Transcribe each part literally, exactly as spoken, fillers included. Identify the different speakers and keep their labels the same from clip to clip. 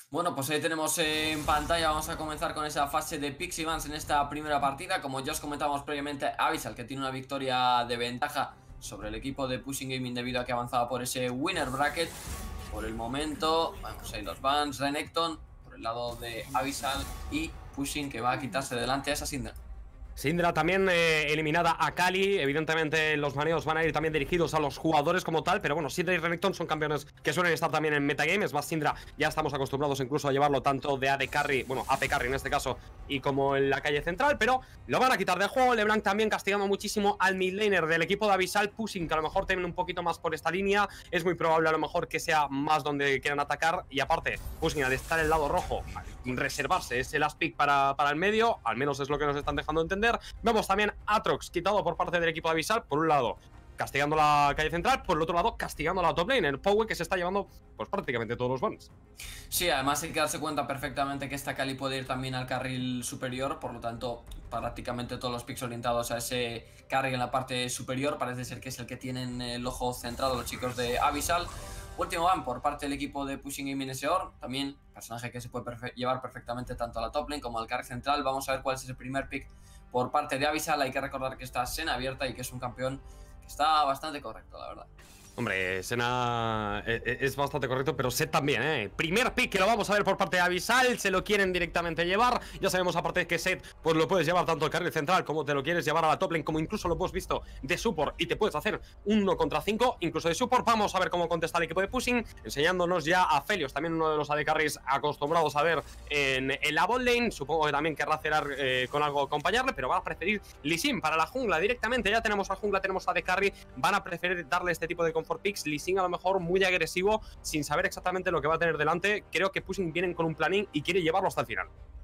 Speaker 1: Bueno, pues ahí tenemos en pantalla, vamos a comenzar con esa fase de Pixie Vans en esta primera partida. Como ya os comentábamos previamente, Abyssal, que tiene una victoria de ventaja sobre el equipo de Pushing Gaming debido a que avanzaba por ese winner bracket. Por el momento, vamos ahí los bans, Renekton por el lado de Abyssal y Pushing, que va a quitarse delante a esa Syndra.
Speaker 2: Syndra también eh, eliminada a Kali. Evidentemente los maneos van a ir también dirigidos a los jugadores como tal, pero bueno, Syndra y Renekton son campeones que suelen estar también en metagame. Es más, Syndra ya estamos acostumbrados incluso a llevarlo tanto de A D Carry, bueno, A P Carry en este caso, y como en la calle central, pero lo van a quitar de juego. LeBlanc también castigando muchísimo al midlaner del equipo de Abyssal. Pushing, que a lo mejor temen un poquito más por esta línea, es muy probable a lo mejor que sea más donde quieran atacar. Y aparte, Pushing, al estar en el lado rojo, reservarse ese last pick para, para el medio, al menos es lo que nos están dejando entender. Vemos también Aatrox quitado por parte del equipo de Abyssal, por un lado castigando la calle central, por el otro lado castigando la top lane, el Powe, que se está llevando pues prácticamente todos los bans.
Speaker 1: Sí, además hay que darse cuenta perfectamente que esta Kali puede ir también al carril superior, por lo tanto prácticamente todos los picks orientados a ese carry en la parte superior parece ser que es el que tienen el ojo centrado los chicos de Abyssal. Último ban por parte del equipo de Pushing Gaming S O R, también personaje que se puede perfe llevar perfectamente tanto a la top lane como al carry central. Vamos a ver cuál es ese primer pick por parte de Abyssal. Hay que recordar que está Senna abierta y que es un campeón que está bastante correcto, la verdad.
Speaker 2: Hombre, Senna es bastante correcto, pero Sett también, ¿eh? Primer pick que lo vamos a ver por parte de Abyssal, se lo quieren directamente llevar. Ya sabemos aparte que Sett, pues lo puedes llevar tanto al carril central como te lo quieres llevar a la top lane, como incluso lo hemos visto de support y te puedes hacer uno contra cinco, incluso de support. Vamos a ver cómo contesta el equipo de Pushing, enseñándonos ya a Felios, también uno de los A D carries acostumbrados a ver en, en la bot lane. Supongo que también querrá hacer eh, con algo acompañarle, pero va a preferir Lee Sin para la jungla directamente. Ya tenemos a jungla, tenemos a A D carry, van a preferir darle este tipo de comfort picks. Lee Sin a lo mejor muy agresivo, sin saber exactamente lo que va a tener delante. Creo que Pushing vienen con un planning y quiere llevarlo hasta el final.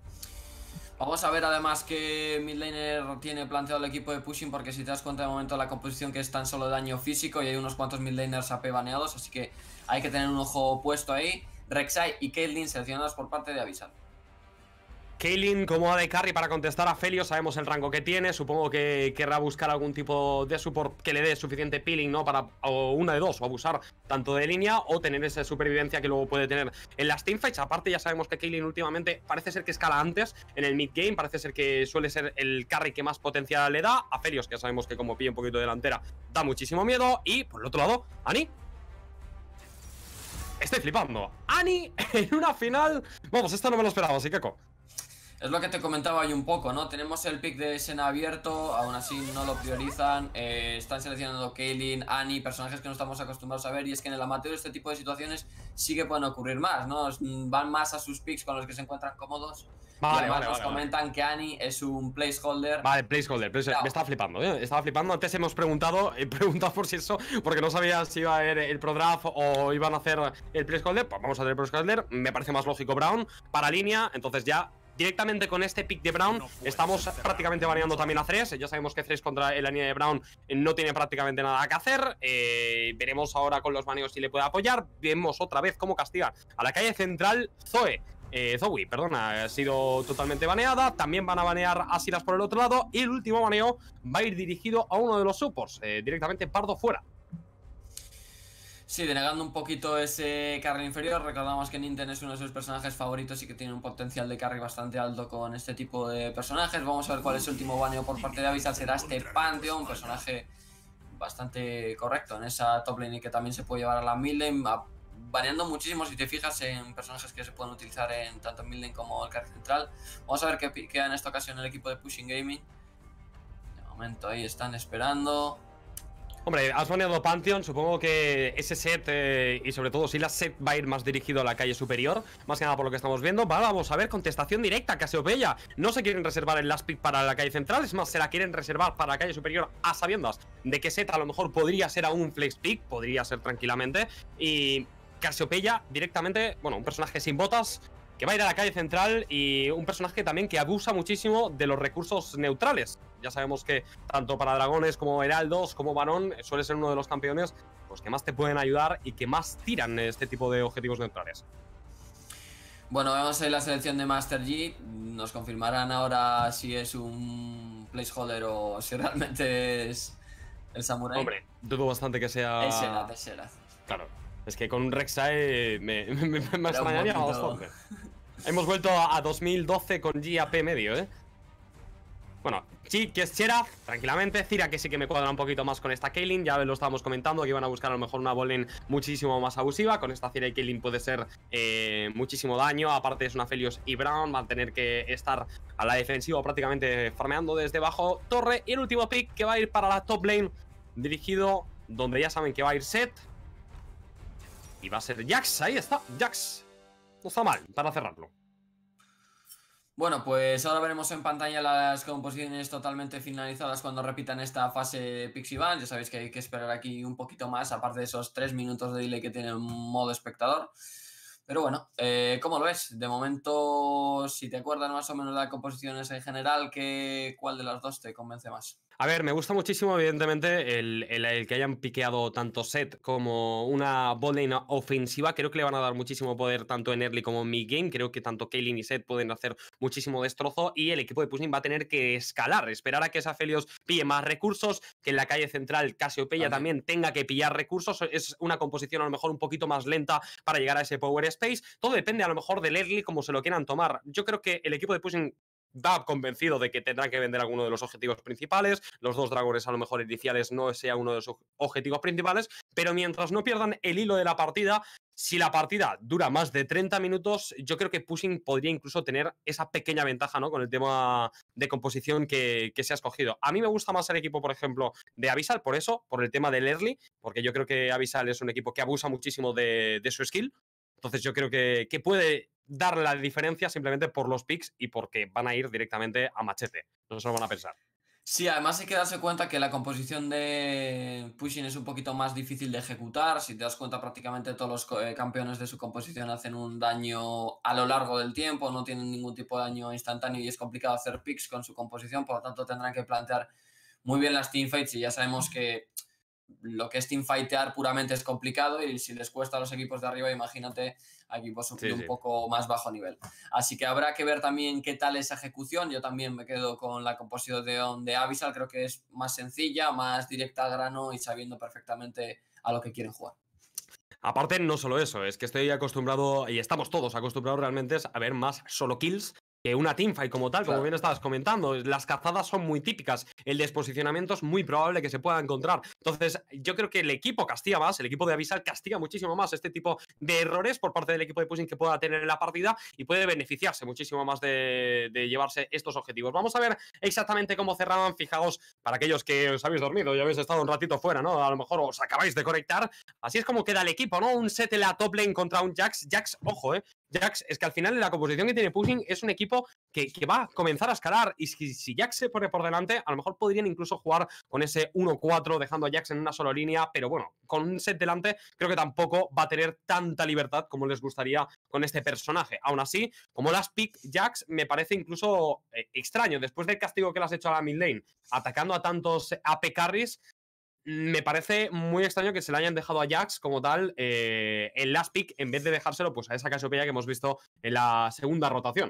Speaker 1: Vamos a ver además que midlaner tiene planteado el equipo de Pushing, porque si te das cuenta de momento la composición que es tan solo daño físico y hay unos cuantos midlaners A P baneados, así que hay que tener un ojo puesto ahí. Rek'Sai y Caitlyn seleccionados por parte de Abyssal.
Speaker 2: Caitlyn como A D carry para contestar a Felios, sabemos el rango que tiene. Supongo que querrá buscar algún tipo de support que le dé suficiente peeling, ¿no? Para o una de dos, o abusar tanto de línea o tener esa supervivencia que luego puede tener en las teamfights. Aparte ya sabemos que Caitlyn últimamente parece ser que escala antes en el mid game, parece ser que suele ser el carry que más potencial le da. A Felios, que ya sabemos que como pilla un poquito delantera da muchísimo miedo. Y por el otro lado, Annie. Estoy flipando. Annie en una final. Vamos, esto no me lo esperaba, así que co.
Speaker 1: Es lo que te comentaba ahí un poco, ¿no? Tenemos el pick de Senna abierto, aún así no lo priorizan. eh, Están seleccionando Caitlyn, Annie, personajes que no estamos acostumbrados a ver. Y es que en el amateur este tipo de situaciones sí que pueden ocurrir más, ¿no? Van más a sus picks con los que se encuentran cómodos.
Speaker 2: Vale,
Speaker 1: y además
Speaker 2: vale,
Speaker 1: nos
Speaker 2: vale,
Speaker 1: comentan
Speaker 2: vale.
Speaker 1: que Annie es un placeholder.
Speaker 2: Vale, placeholder, placeholder. Me estaba flipando, ¿eh? Estaba flipando. Antes hemos preguntado, he preguntado por si eso, porque no sabía si iba a haber el pro draft o iban a hacer el placeholder. Pues vamos a hacer el placeholder. Me parece más lógico Brown para línea, entonces ya. Directamente con este pick de Brown estamos prácticamente baneando también a Thresh. Ya sabemos que Thresh contra la línea de Brown no tiene prácticamente nada que hacer. eh, Veremos ahora con los baneos si le puede apoyar. Vemos otra vez cómo castiga a la calle central. Zoe eh, Zoe, perdona, ha sido totalmente baneada. También van a banear a Sylas por el otro lado. Y el último baneo va a ir dirigido a uno de los supports, eh, directamente Pardo fuera.
Speaker 1: Sí, denegando un poquito ese carry inferior. Recordamos que Ninten es uno de sus personajes favoritos y que tiene un potencial de carry bastante alto con este tipo de personajes. Vamos a ver cuál es el último baneo por parte de Abyssal. Será este Pantheon, un personaje bastante correcto en esa top lane y que también se puede llevar a la mid lane, baneando muchísimo si te fijas en personajes que se pueden utilizar en tanto mid lane como el carry central. Vamos a ver qué queda en esta ocasión el equipo de Pushing Gaming. De momento ahí están esperando.
Speaker 2: Hombre, has baneado Pantheon, supongo que ese set eh, y sobre todo si la set va a ir más dirigido a la calle superior, más que nada por lo que estamos viendo. Vamos a ver, contestación directa, Cassiopea. No se quieren reservar el last pick para la calle central, es más, se la quieren reservar para la calle superior a sabiendas de que set a lo mejor podría ser aún un flex pick, podría ser tranquilamente. Y Cassiopea directamente, bueno, un personaje sin botas que va a ir a la calle central y un personaje también que abusa muchísimo de los recursos neutrales. Ya sabemos que tanto para dragones como heraldos como Barón suele ser uno de los campeones pues, que más te pueden ayudar y que más tiran este tipo de objetivos neutrales.
Speaker 1: Bueno, vemos ahí la selección de Master Yi. Nos confirmarán ahora si es un placeholder o si realmente es el Samurai.
Speaker 2: Hombre, dudo bastante que sea...
Speaker 1: Es Xerath, es Xerath.
Speaker 2: Claro. Es que con un Rek'Sai me, me, me extrañaría bastante. Hemos vuelto a dos mil doce con G A P medio, ¿eh? Bueno, Chi, que es Cheraf, tranquilamente. Zira, que sí que me cuadra un poquito más con esta Kaylin. Ya lo estábamos comentando, que iban a buscar a lo mejor una botlane muchísimo más abusiva. Con esta Zira y Kaylin puede ser eh, muchísimo daño. Aparte es una Felios y Brown, van a tener que estar a la defensiva prácticamente farmeando desde bajo torre. Y el último pick que va a ir para la top lane, dirigido donde ya saben que va a ir Sett. Y va a ser Jax, ahí está, Jax. No está mal para cerrarlo.
Speaker 1: Bueno, pues ahora veremos en pantalla las composiciones totalmente finalizadas cuando repitan esta fase Pixie Ban. Ya sabéis que hay que esperar aquí un poquito más, aparte de esos tres minutos de delay que tiene el modo espectador. Pero bueno, eh, ¿cómo lo ves? De momento, si te acuerdas más o menos de las composiciones en general, ¿qué, ¿cuál de las dos te convence más?
Speaker 2: A ver, me gusta muchísimo, evidentemente, el, el, el que hayan piqueado tanto Sett como una botlane ofensiva. Creo que le van a dar muchísimo poder tanto en early como en mid-game. Creo que tanto Kaylin y Sett pueden hacer muchísimo destrozo. Y el equipo de Pushing va a tener que escalar, esperar a que esa Felios pille más recursos, que en la calle central Casiopeia también tenga que pillar recursos. Es una composición a lo mejor un poquito más lenta para llegar a ese power space. Todo depende a lo mejor del early, como se lo quieran tomar. Yo creo que el equipo de Pushing va convencido de que tendrán que vender alguno de los objetivos principales. Los dos dragones a lo mejor iniciales no sea uno de los objetivos principales, pero mientras no pierdan el hilo de la partida, si la partida dura más de treinta minutos, yo creo que Pushing podría incluso tener esa pequeña ventaja, ¿no? Con el tema de composición que, que se ha escogido. A mí me gusta más el equipo, por ejemplo, de Abyssal, por eso, por el tema del early, porque yo creo que Abyssal es un equipo que abusa muchísimo de, de su skill. Entonces yo creo que, que puede dar la diferencia simplemente por los picks y porque van a ir directamente a machete. No se lo van a pensar.
Speaker 1: Sí, además hay que darse cuenta que la composición de Pushing es un poquito más difícil de ejecutar. Si te das cuenta, prácticamente todos los eh, campeones de su composición hacen un daño a lo largo del tiempo, no tienen ningún tipo de daño instantáneo y es complicado hacer picks con su composición, por lo tanto tendrán que plantear muy bien las teamfights y ya sabemos que lo que es teamfightear puramente es complicado y si les cuesta a los equipos de arriba, imagínate a equipos sí, un sí. poco más bajo nivel. Así que habrá que ver también qué tal esa ejecución. Yo también me quedo con la composición de, de Abyssal, creo que es más sencilla, más directa al grano y sabiendo perfectamente a lo que quieren jugar.
Speaker 2: Aparte, no solo eso, es que estoy acostumbrado, y estamos todos acostumbrados realmente a ver más solo kills que una teamfight como tal, claro. Como bien estabas comentando. Las cazadas son muy típicas, el desposicionamiento es muy probable que se pueda encontrar. Entonces, yo creo que el equipo castiga más, el equipo de Abyssal castiga muchísimo más este tipo de errores por parte del equipo de Pushing que pueda tener en la partida y puede beneficiarse muchísimo más de, de llevarse estos objetivos. Vamos a ver exactamente cómo cerraban. Fijaos, para aquellos que os habéis dormido y habéis estado un ratito fuera, ¿no? A lo mejor os acabáis de conectar. Así es como queda el equipo, ¿no? Un Sett en la top lane contra un Jax. Jax, ojo, ¿eh? Jax, es que al final en la composición que tiene Pushing es un equipo que, que va a comenzar a escalar y si, si Jax se pone por delante, a lo mejor podrían incluso jugar con ese uno cuatro dejando a Jax en una sola línea, pero bueno, con un Sett delante creo que tampoco va a tener tanta libertad como les gustaría con este personaje. Aún así, como las pick Jax me parece incluso eh, extraño, después del castigo que le has hecho a la mid lane, atacando a tantos A P carries, me parece muy extraño que se le hayan dejado a Jax como tal eh, el last pick en vez de dejárselo pues a esa Casiopeia que hemos visto en la segunda rotación.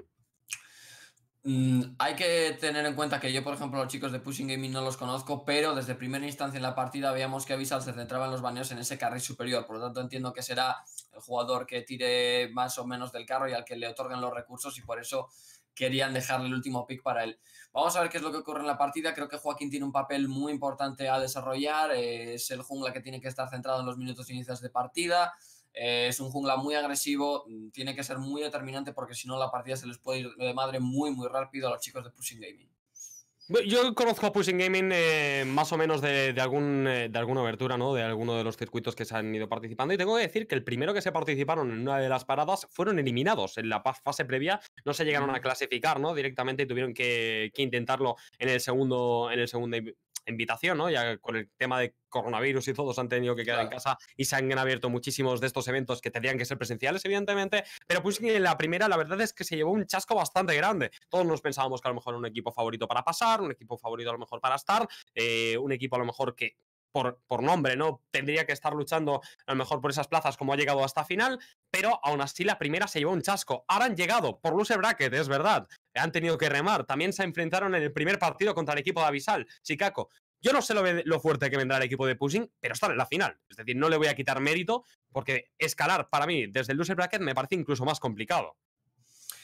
Speaker 1: Mm, hay que tener en cuenta que yo, por ejemplo, los chicos de Pushing Gaming no los conozco, pero desde primera instancia en la partida veíamos que Abyssal se centraba en los baneos en ese carry superior, por lo tanto entiendo que será el jugador que tire más o menos del carro y al que le otorguen los recursos y por eso querían dejarle el último pick para él. Vamos a ver qué es lo que ocurre en la partida. Creo que Joaquín tiene un papel muy importante a desarrollar. Eh, es el jungla que tiene que estar centrado en los minutos iniciales de partida. Eh, es un jungla muy agresivo. Tiene que ser muy determinante porque si no la partida se les puede ir de madre muy, muy rápido a los chicos de Pushing Gaming.
Speaker 2: Yo conozco a Pushing Gaming eh, más o menos de, de, algún, eh, de alguna abertura, ¿no? De alguno de los circuitos que se han ido participando. Y tengo que decir que el primero que se participaron en una de las paradas fueron eliminados. En la fase previa no se llegaron a clasificar, ¿no? Directamente y tuvieron que, que intentarlo en el segundo, en el segundo invitación, ¿no? Ya con el tema de coronavirus y todos han tenido que quedar claro. en casa y se han abierto muchísimos de estos eventos que tendrían que ser presenciales, evidentemente, pero pues en la primera la verdad es que se llevó un chasco bastante grande. Todos nos pensábamos que a lo mejor un equipo favorito para pasar, un equipo favorito a lo mejor para estar, eh, un equipo a lo mejor que Por, por nombre, ¿no? Tendría que estar luchando a lo mejor por esas plazas como ha llegado hasta final, pero aún así la primera se llevó un chasco. Ahora han llegado por loser bracket, es verdad. Han tenido que remar. También se enfrentaron en el primer partido contra el equipo de Abyssal, Chicago. Yo no sé lo, lo fuerte que vendrá el equipo de Pushing, pero están en la final. Es decir, no le voy a quitar mérito porque escalar para mí desde el loser bracket me parece incluso más complicado.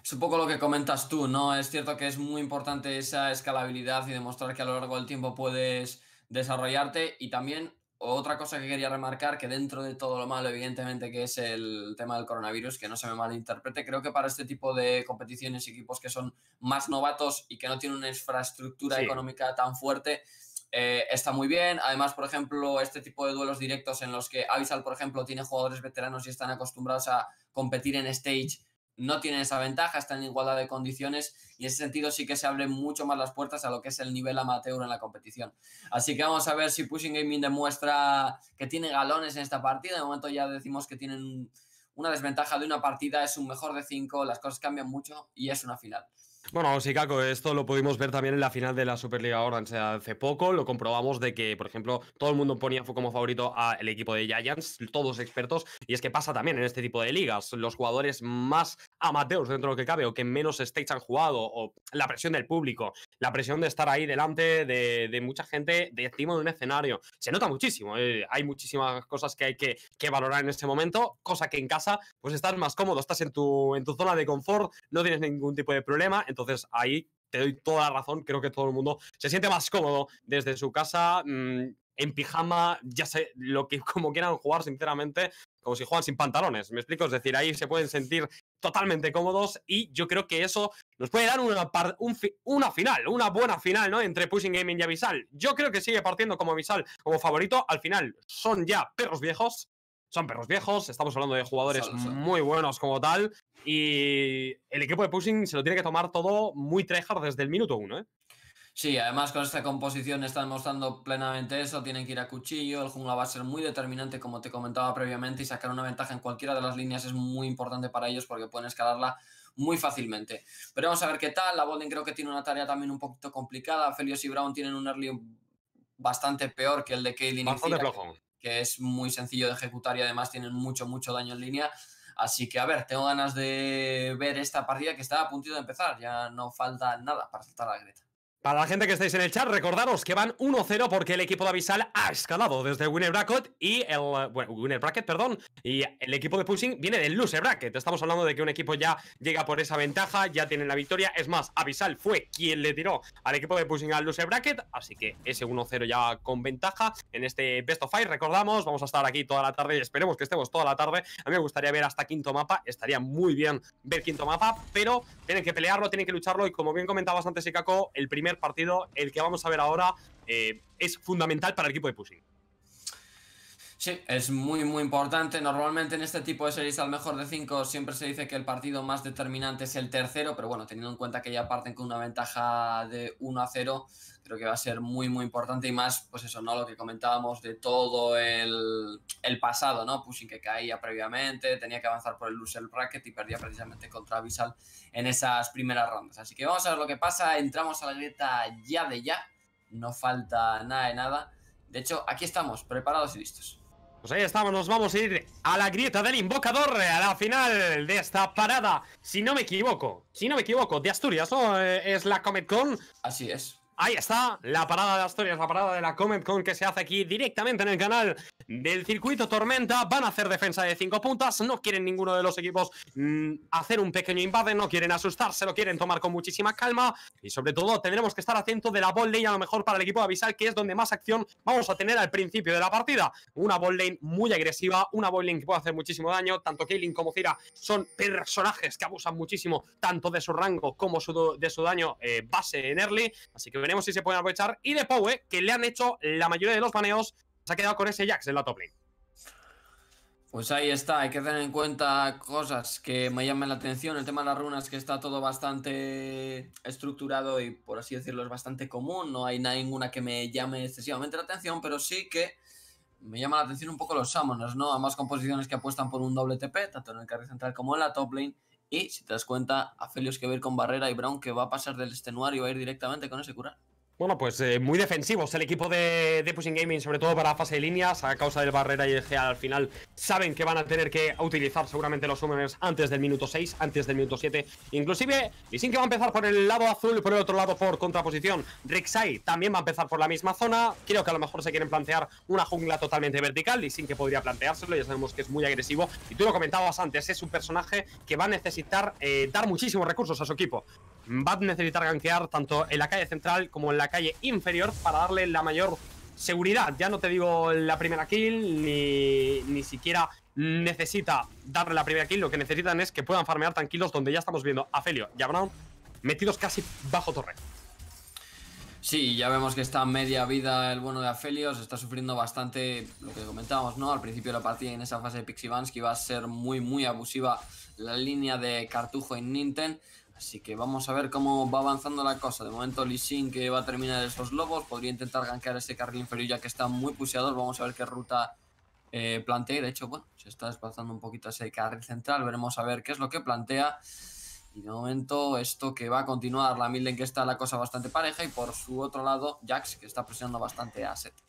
Speaker 1: Es un poco lo que comentas tú, ¿no? Es cierto que es muy importante esa escalabilidad y demostrar que a lo largo del tiempo puedes desarrollarte. Y también otra cosa que quería remarcar, que dentro de todo lo malo, evidentemente, que es el tema del coronavirus, que no se me malinterprete, creo que para este tipo de competiciones y equipos que son más novatos y que no tienen una infraestructura
Speaker 2: Sí.
Speaker 1: económica tan fuerte, eh, está muy bien. Además, por ejemplo, este tipo de duelos directos en los que Avisal, por ejemplo, tiene jugadores veteranos y están acostumbrados a competir en stage, no tienen esa ventaja, están en igualdad de condiciones y en ese sentido sí que se abren mucho más las puertas a lo que es el nivel amateur en la competición. Así que vamos a ver si Pushing Gaming demuestra que tiene galones en esta partida. De momento ya decimos que tienen una desventaja de una partida, es un mejor de cinco, las cosas cambian mucho y es una final.
Speaker 2: Bueno, sí, Caco, esto lo pudimos ver también en la final de la Superliga Orange hace poco. Lo comprobamos de que, por ejemplo, todo el mundo ponía como favorito al equipo de Giants, todos expertos, y es que pasa también en este tipo de ligas. Los jugadores más amateurs dentro de lo que cabe o que menos stakes han jugado, o la presión del público, la presión de estar ahí delante de, de mucha gente de encima de un escenario. Se nota muchísimo, eh. Hay muchísimas cosas que hay que, que valorar en ese momento, cosa que en casa pues estás más cómodo, estás en tu, en tu zona de confort, no tienes ningún tipo de problema. Entonces ahí te doy toda la razón, creo que todo el mundo se siente más cómodo desde su casa, mmm, en pijama, ya sé, lo que como quieran jugar, sinceramente, como si juegan sin pantalones, ¿me explico? Es decir, ahí se pueden sentir totalmente cómodos y yo creo que eso nos puede dar una, un fi una final, una buena final, ¿no? Entre Pushing Gaming y Avisal. Yo creo que sigue partiendo como Avisal como favorito, al final son ya perros viejos. Son perros viejos, estamos hablando de jugadores
Speaker 1: Solo, solo.
Speaker 2: muy buenos como tal, y el equipo de Pushing se lo tiene que tomar todo muy tryhard desde el minuto uno, ¿eh?
Speaker 1: Sí, además con esta composición están mostrando plenamente eso, tienen que ir a cuchillo, el jungla va a ser muy determinante como te comentaba previamente y sacar una ventaja en cualquiera de las líneas es muy importante para ellos porque pueden escalarla muy fácilmente. Pero vamos a ver qué tal, la botlane creo que tiene una tarea también un poquito complicada, Felios y Brown tienen un early bastante peor que el de Caitlyn y Fira, que, que es muy sencillo de ejecutar y además tienen mucho, mucho daño en línea. Así que, a ver, tengo ganas de ver esta partida que está a puntito de empezar. Ya no falta nada para saltar a la grieta.
Speaker 2: Para la gente que estáis en el chat, recordaros que van uno cero porque el equipo de Avisal ha escalado desde Winner Bracket y el... Bueno, Winner Bracket, perdón. Y el equipo de Pushing viene del Loser Bracket. Estamos hablando de que un equipo ya llega por esa ventaja, ya tienen la victoria. Es más, Avisal fue quien le tiró al equipo de Pushing al Loser Bracket. Así que ese uno cero ya con ventaja en este Best of Five. Recordamos, vamos a estar aquí toda la tarde y esperemos que estemos toda la tarde. A mí me gustaría ver hasta quinto mapa. Estaría muy bien ver quinto mapa, pero tienen que pelearlo, tienen que lucharlo. Y como bien comentabas antes, Ikako, el primer partido, el que vamos a ver ahora, eh, es fundamental para el equipo de Pushing.
Speaker 1: Sí, es muy muy importante. Normalmente en este tipo de series al mejor de cinco siempre se dice que el partido más determinante es el tercero, pero bueno, teniendo en cuenta que ya parten con una ventaja de uno a cero, creo que va a ser muy muy importante y más, pues eso, ¿no? Lo que comentábamos de todo el, el pasado, ¿no? Pushing que caía previamente, tenía que avanzar por el loser bracket y perdía precisamente contra Avisal en esas primeras rondas. Así que vamos a ver lo que pasa, entramos a la grieta ya de ya, no falta nada de nada. De hecho, aquí estamos, preparados y listos.
Speaker 2: Pues ahí estamos, nos vamos a ir a la grieta del invocador, a la final de esta parada, si no me equivoco, si no me equivoco, de Asturias, ¿no? Eh, es la Comet Con.
Speaker 1: Así es.
Speaker 2: Ahí está, la parada de Asturias, la parada de la Comet Con que se hace aquí directamente en el canal del Circuito Tormenta. Van a hacer defensa de cinco puntas, no quieren ninguno de los equipos mmm, hacer un pequeño invade, no quieren asustarse, lo quieren tomar con muchísima calma. Y sobre todo tendremos que estar atentos de la bot lane a lo mejor para el equipo de Avisal, que es donde más acción vamos a tener al principio de la partida. Una bot lane muy agresiva, una bot lane que puede hacer muchísimo daño. Tanto Caitlyn como Zyra son personajes que abusan muchísimo tanto de su rango como su, de su daño eh, base en early. Así que veremos si se pueden aprovechar. Y de Powe, que le han hecho la mayoría de los baneos, se ha quedado con ese Jax en la top lane.
Speaker 1: Pues ahí está, hay que tener en cuenta cosas que me llaman la atención. El tema de las runas, que está todo bastante estructurado y, por así decirlo, es bastante común. No hay ninguna que me llame excesivamente la atención, pero sí que me llama la atención un poco los summoners, ¿no? Ambas composiciones que apuestan por un doble T P, tanto en el carry central como en la top lane. Y si te das cuenta, Aphelios que va a ir con barrera y Brown que va a pasar del extenuar y va a ir directamente con ese curar.
Speaker 2: Bueno, pues eh, muy defensivos el equipo de, de Pushing Gaming, sobre todo para la fase de líneas, a causa del Barrera y el G A al final saben que van a tener que utilizar seguramente los summoners antes del minuto seis, antes del minuto siete. Inclusive, Lee Sin que va a empezar por el lado azul, por el otro lado por contraposición. Rek'Sai también va a empezar por la misma zona. Creo que a lo mejor se quieren plantear una jungla totalmente vertical. Lee Sin que podría planteárselo, ya sabemos que es muy agresivo. Y tú lo comentabas antes, es un personaje que va a necesitar eh, dar muchísimos recursos a su equipo. Va a necesitar gankear tanto en la calle central como en la calle inferior para darle la mayor seguridad. Ya no te digo la primera kill, ni, ni siquiera necesita darle la primera kill. Lo que necesitan es que puedan farmear tranquilos, donde ya estamos viendo a Aphelios y a Braum metidos casi bajo torre.
Speaker 1: Sí, ya vemos que está a media vida el bueno de Aphelios, está sufriendo bastante lo que comentábamos, ¿no? Al principio de la partida, en esa fase de Pixie que iba a ser muy muy abusiva la línea de Cartujo en Nintendo. Así que vamos a ver cómo va avanzando la cosa. De momento Lee Sin que va a terminar esos lobos, podría intentar gankear ese carril inferior ya que está muy puseador. Vamos a ver qué ruta eh, plantea. De hecho, bueno, se está desplazando un poquito ese carril central. Veremos a ver qué es lo que plantea. Y de momento esto que va a continuar, la Milden que está la cosa bastante pareja. Y por su otro lado, Jax que está presionando bastante a Sett.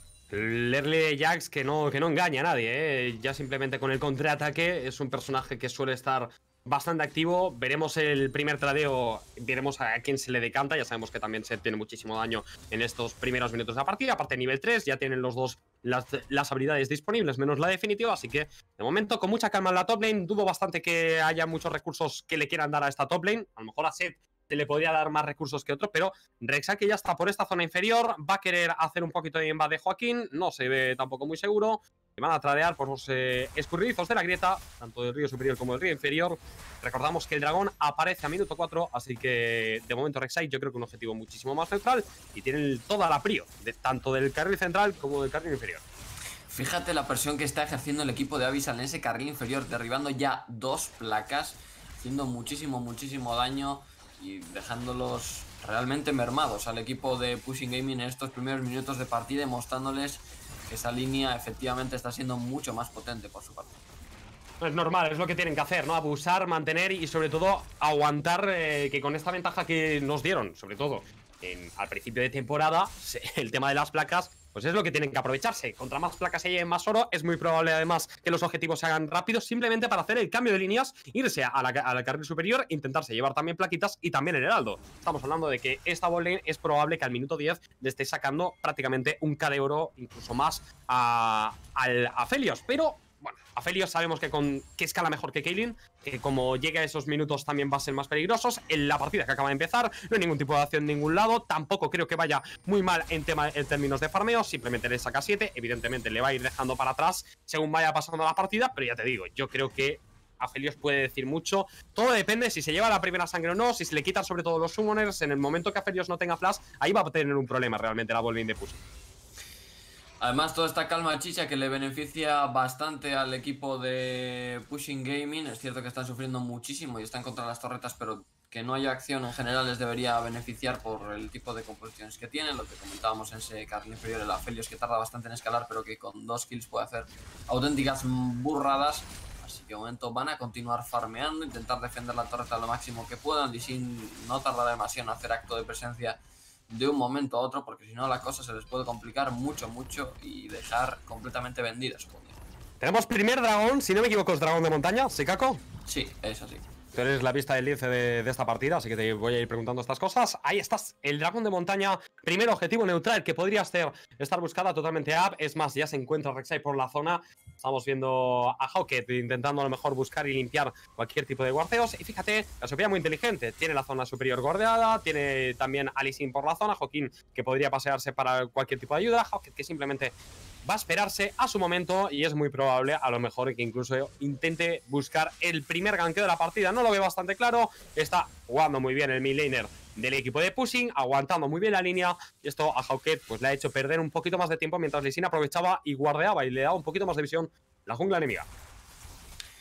Speaker 2: El early de Jax que no, que no engaña a nadie, ¿eh? Ya simplemente con el contraataque es un personaje que suele estar bastante activo. Veremos el primer tradeo, veremos a quién se le decanta. Ya sabemos que también se tiene muchísimo daño en estos primeros minutos de la partida. Aparte nivel tres, ya tienen los dos las, las habilidades disponibles, menos la definitiva. Así que de momento con mucha calma en la top lane. Dudo bastante que haya muchos recursos que le quieran dar a esta top lane. A lo mejor a Sett se le podría dar más recursos que otros, pero Rek'Sai que ya está por esta zona inferior, va a querer hacer un poquito de invade de Joaquín, no se ve tampoco muy seguro, y van a tradear por los eh, escurridizos de la grieta, tanto del río superior como del río inferior. Recordamos que el dragón aparece a minuto cuatro, así que de momento Rek'Sai yo creo que un objetivo muchísimo más central, y tienen toda la prio, de, tanto del carril central como del carril inferior.
Speaker 1: Fíjate la presión que está ejerciendo el equipo de Abyssal en ese carril inferior, derribando ya dos placas, haciendo muchísimo, muchísimo daño y dejándolos realmente mermados al equipo de Pushing Gaming en estos primeros minutos de partida, y mostrándoles que esa línea efectivamente está siendo mucho más potente por su parte.
Speaker 2: Es normal, es lo que tienen que hacer, ¿no? Abusar, mantener y sobre todo aguantar, eh, que con esta ventaja que nos dieron, sobre todo en, al principio de temporada, el tema de las placas, pues es lo que tienen que aprovecharse. Contra más placas hay más oro, es muy probable además que los objetivos se hagan rápidos, simplemente para hacer el cambio de líneas, irse a la, a la carril superior, intentarse llevar también plaquitas y también el heraldo. Estamos hablando de que esta bot lane es probable que al minuto diez le esté sacando prácticamente un K de oro, incluso más, a, a, a Aphelios, pero bueno, Aphelios sabemos que, con, que escala mejor que Kaylin, que como llega a esos minutos también va a ser más peligrosos. En la partida que acaba de empezar no hay ningún tipo de acción en ningún lado, tampoco creo que vaya muy mal en, tema, en términos de farmeo, simplemente le saca siete, evidentemente le va a ir dejando para atrás según vaya pasando la partida, pero ya te digo, yo creo que Aphelios puede decir mucho. Todo depende si se lleva la primera sangre o no, si se le quitan sobre todo los summoners. En el momento que Aphelios no tenga flash, ahí va a tener un problema realmente la bot lane de Push.
Speaker 1: Además, toda esta calma chicha que le beneficia bastante al equipo de Pushing Gaming. Es cierto que están sufriendo muchísimo y están contra las torretas, pero que no haya acción en general les debería beneficiar por el tipo de composiciones que tienen. Lo que comentábamos en ese carril inferior, el Aphelios, que tarda bastante en escalar, pero que con dos kills puede hacer auténticas burradas. Así que de momento van a continuar farmeando, intentar defender la torreta lo máximo que puedan. Lee Sin no tardará demasiado en hacer acto de presencia de un momento a otro, porque si no la cosa se les puede complicar mucho, mucho y dejar completamente vendidos.
Speaker 2: Tenemos primer dragón, si no me equivoco es dragón de montaña, ¿sí, Caco?
Speaker 1: Sí, eso sí.
Speaker 2: Tú eres la vista del lince de, de esta partida, así que te voy a ir preguntando estas cosas. Ahí estás, el dragón de montaña, primer objetivo neutral que podría ser, estar buscada totalmente up. Es más, ya se encuentra Rek'Sai por la zona. Estamos viendo a Hawkett intentando a lo mejor buscar y limpiar cualquier tipo de guardeos. Y fíjate, Cassiopeia muy inteligente. Tiene la zona superior guardeada, tiene también a Lee Sin por la zona, Joaquín que podría pasearse para cualquier tipo de ayuda, Hawkett que simplemente va a esperarse a su momento y es muy probable a lo mejor que incluso intente buscar el primer ganqueo de la partida. No lo veo bastante claro, está jugando muy bien el mid laner del equipo de Pushing, aguantando muy bien la línea, y esto a Hawkett pues le ha hecho perder un poquito más de tiempo mientras Lee Sin aprovechaba y guardeaba y le daba un poquito más de visión la jungla enemiga.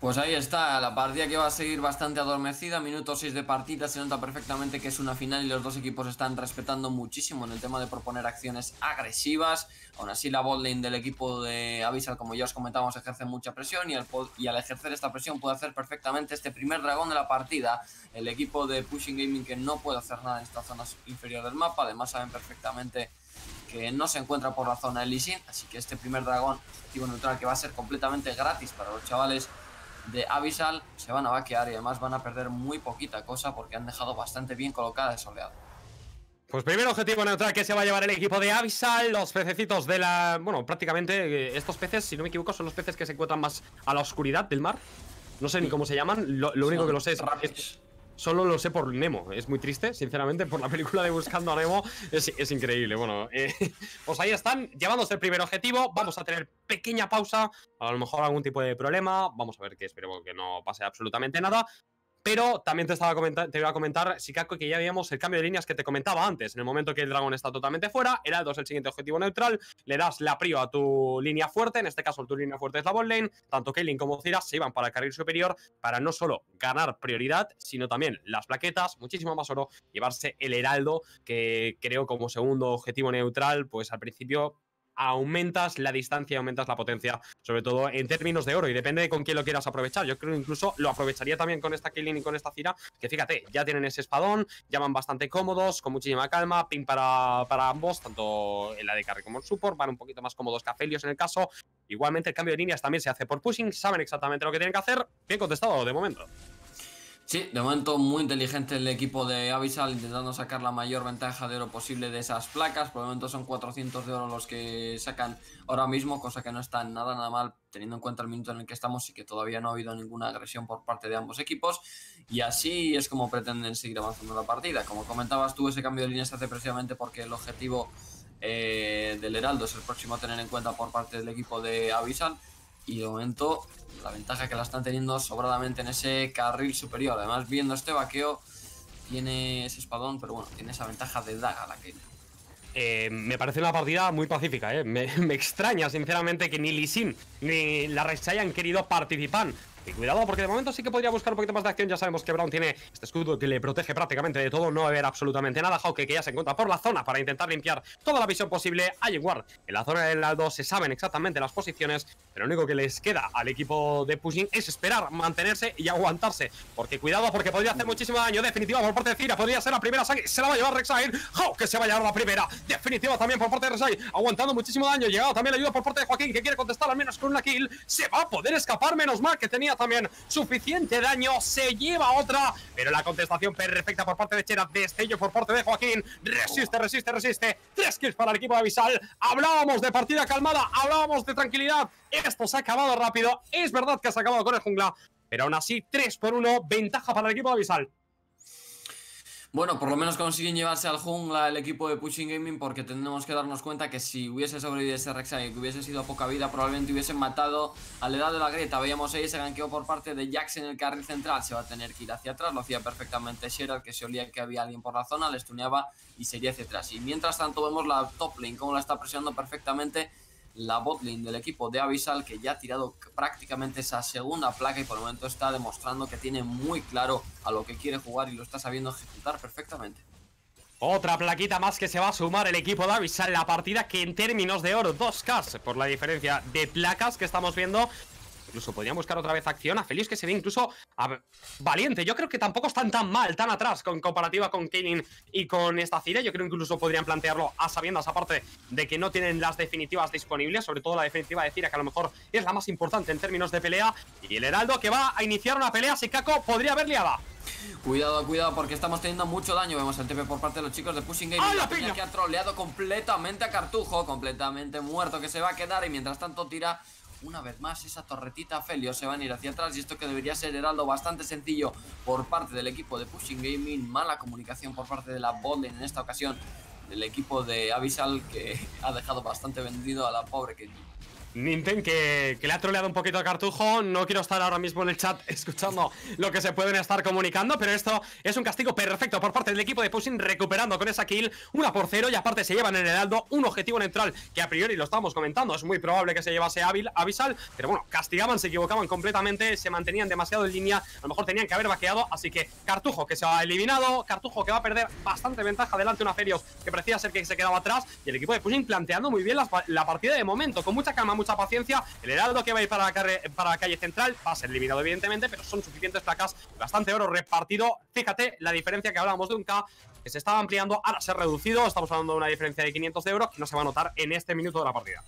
Speaker 1: Pues ahí está, la partida que va a seguir bastante adormecida, minuto seis de partida, se nota perfectamente que es una final y los dos equipos están respetando muchísimo en el tema de proponer acciones agresivas. Aún así la botlane del equipo de Abyssal, como ya os comentábamos, ejerce mucha presión y al, y al ejercer esta presión puede hacer perfectamente este primer dragón de la partida. El equipo de Pushing Gaming, que no puede hacer nada en esta zona inferior del mapa, además saben perfectamente que no se encuentra por la zona de Lee Sin, así que este primer dragón, objetivo neutral, que va a ser completamente gratis para los chavales de Abyssal, se van a vaquear y además van a perder muy poquita cosa porque han dejado bastante bien colocada ese oleado.
Speaker 2: Pues primer objetivo neutral que se va a llevar el equipo de Abyssal, los pececitos de la... Bueno, prácticamente estos peces, si no me equivoco, son los peces que se encuentran más a la oscuridad del mar. No sé ni cómo se llaman, lo, lo único que lo sé es... es solo lo sé por Nemo, es muy triste, sinceramente, por la película de Buscando a Nemo, es, es increíble. Bueno, eh, pues ahí están, llevándose el primer objetivo, vamos a tener pequeña pausa, a lo mejor algún tipo de problema, vamos a ver que esperemos que no pase absolutamente nada. Pero también te estaba te iba a comentar, Sikako, que ya veíamos el cambio de líneas que te comentaba antes. En el momento que el dragón está totalmente fuera, Heraldo es el siguiente objetivo neutral, le das la prio a tu línea fuerte, en este caso tu línea fuerte es la bot lane, tanto Caitlyn como Zyra se iban para el carril superior para no solo ganar prioridad, sino también las plaquetas, muchísimo más oro, llevarse el Heraldo, que creo como segundo objetivo neutral, pues al principio aumentas la distancia, aumentas la potencia, sobre todo en términos de oro, y depende de con quién lo quieras aprovechar. Yo creo que incluso lo aprovecharía también con esta Caitlyn y con esta Zyra, que fíjate, ya tienen ese espadón, ya van bastante cómodos, con muchísima calma, ping para, para ambos, tanto el A D carry como el support, van un poquito más cómodos que Aphelios en el caso. Igualmente el cambio de líneas también se hace por pushing, saben exactamente lo que tienen que hacer. Bien contestado de momento.
Speaker 1: Sí, de momento muy inteligente el equipo de Abyssal, intentando sacar la mayor ventaja de oro posible de esas placas. Por el momento son cuatrocientos de oro los que sacan ahora mismo, cosa que no está nada nada mal teniendo en cuenta el minuto en el que estamos y que todavía no ha habido ninguna agresión por parte de ambos equipos. Y así es como pretenden seguir avanzando la partida. Como comentabas tú, ese cambio de línea se hace precisamente porque el objetivo eh, del Heraldo es el próximo a tener en cuenta por parte del equipo de Abyssal. Y de momento la ventaja que la están teniendo sobradamente en ese carril superior. Además, viendo este vaqueo, tiene ese espadón, pero bueno, tiene esa ventaja de daga la que...
Speaker 2: Eh, me parece una partida muy pacífica, ¿eh? Me, me extraña, sinceramente, que ni Lee Sin ni la Rek'Sai hayan querido participar. Y cuidado, porque de momento sí que podría buscar un poquito más de acción. Ya sabemos que Braum tiene este escudo que le protege prácticamente de todo, no va a haber absolutamente nada. Hawke, que ya se encuentra por la zona para intentar limpiar toda la visión posible. Ironguard en la zona del Heraldo, se saben exactamente las posiciones, pero lo único que les queda al equipo de pushing es esperar, mantenerse y aguantarse. Porque cuidado, porque podría hacer muchísimo daño. Definitiva por parte de Zyra, podría ser la primera sangre, se la va a llevar Rek'Sai. Hawke se va a llevar la primera. Definitiva también por parte de Rek'Sai, aguantando muchísimo daño. Llegado también la ayuda por parte de Joaquín, que quiere contestar al menos con una kill. Se va a poder escapar, menos mal que tenía también suficiente daño, se lleva otra, pero la contestación perfecta por parte de Chera, destello por parte de Joaquín, resiste, resiste, resiste, tres kills para el equipo de Abyssal. Hablábamos de partida calmada, hablábamos de tranquilidad, esto se ha acabado rápido, es verdad que se ha acabado con el jungla, pero aún así tres por uno, ventaja para el equipo de Abyssal.
Speaker 1: Bueno, por lo menos consiguen llevarse al jungla el equipo de Pushing Gaming, porque tenemos que darnos cuenta que si hubiese sobrevivido ese Rek'Sai, que hubiese sido poca vida, probablemente hubiesen matado al Heraldo de la Grieta. Veíamos ahí ese ganqueo por parte de Jax en el carril central, se va a tener que ir hacia atrás, lo hacía perfectamente Sherar, que se olía que había alguien por la zona, le stuneaba y sería hacia atrás. Y mientras tanto vemos la top lane, cómo la está presionando perfectamente la botlane del equipo de Abyssal, que ya ha tirado prácticamente esa segunda placa y por el momento está demostrando que tiene muy claro a lo que quiere jugar y lo está sabiendo ejecutar perfectamente.
Speaker 2: Otra plaquita más que se va a sumar el equipo de Abyssal, la partida que en términos de oro, dos K por la diferencia de placas que estamos viendo. Incluso podrían buscar otra vez acción. Aphelios, que se ve incluso a... valiente. Yo creo que tampoco están tan mal, tan atrás con comparativa con Caitlyn y con esta Zyra. Yo creo que incluso podrían plantearlo a sabiendas, aparte de que no tienen las definitivas disponibles, sobre todo la definitiva de Zyra, que a lo mejor es la más importante en términos de pelea. Y el Heraldo, que va a iniciar una pelea, Sikako podría haber liada.
Speaker 1: Cuidado, cuidado, porque estamos teniendo mucho daño. Vemos el T P por parte de los chicos de Pushing Gaming.
Speaker 2: La
Speaker 1: piña que ha troleado completamente a Cartujo, completamente muerto, que se va a quedar. Y mientras tanto tira una vez más esa torretita Aphelios, se van a ir hacia atrás. Y esto que debería ser Heraldo bastante sencillo por parte del equipo de Pushing Gaming. Mala comunicación por parte de la botlane en esta ocasión del equipo de Abyssal, que ha dejado bastante vendido a la pobre Caitlyn.
Speaker 2: Ninten que, que le ha troleado un poquito a Cartujo. No quiero estar ahora mismo en el chat escuchando lo que se pueden estar comunicando, pero esto es un castigo perfecto por parte del equipo de Pushing, recuperando con esa kill una por cero. Y aparte se llevan en el heraldo un objetivo neutral que a priori lo estamos comentando, es muy probable que se llevase a Abyssal, pero bueno, castigaban, se equivocaban completamente, se mantenían demasiado en línea, a lo mejor tenían que haber vaqueado. Así que Cartujo que se ha eliminado, Cartujo que va a perder bastante ventaja delante de una Ferios que parecía ser que se quedaba atrás, y el equipo de Pushing planteando muy bien la, la partida de momento, con mucha calma, mucha paciencia. El heraldo que va a ir para la, para la calle central va a ser eliminado evidentemente, pero son suficientes placas, bastante oro repartido. Fíjate la diferencia que hablábamos de un K que se estaba ampliando, ahora se ha reducido, estamos hablando de una diferencia de quinientos de euros que no se va a notar en este minuto de la partida.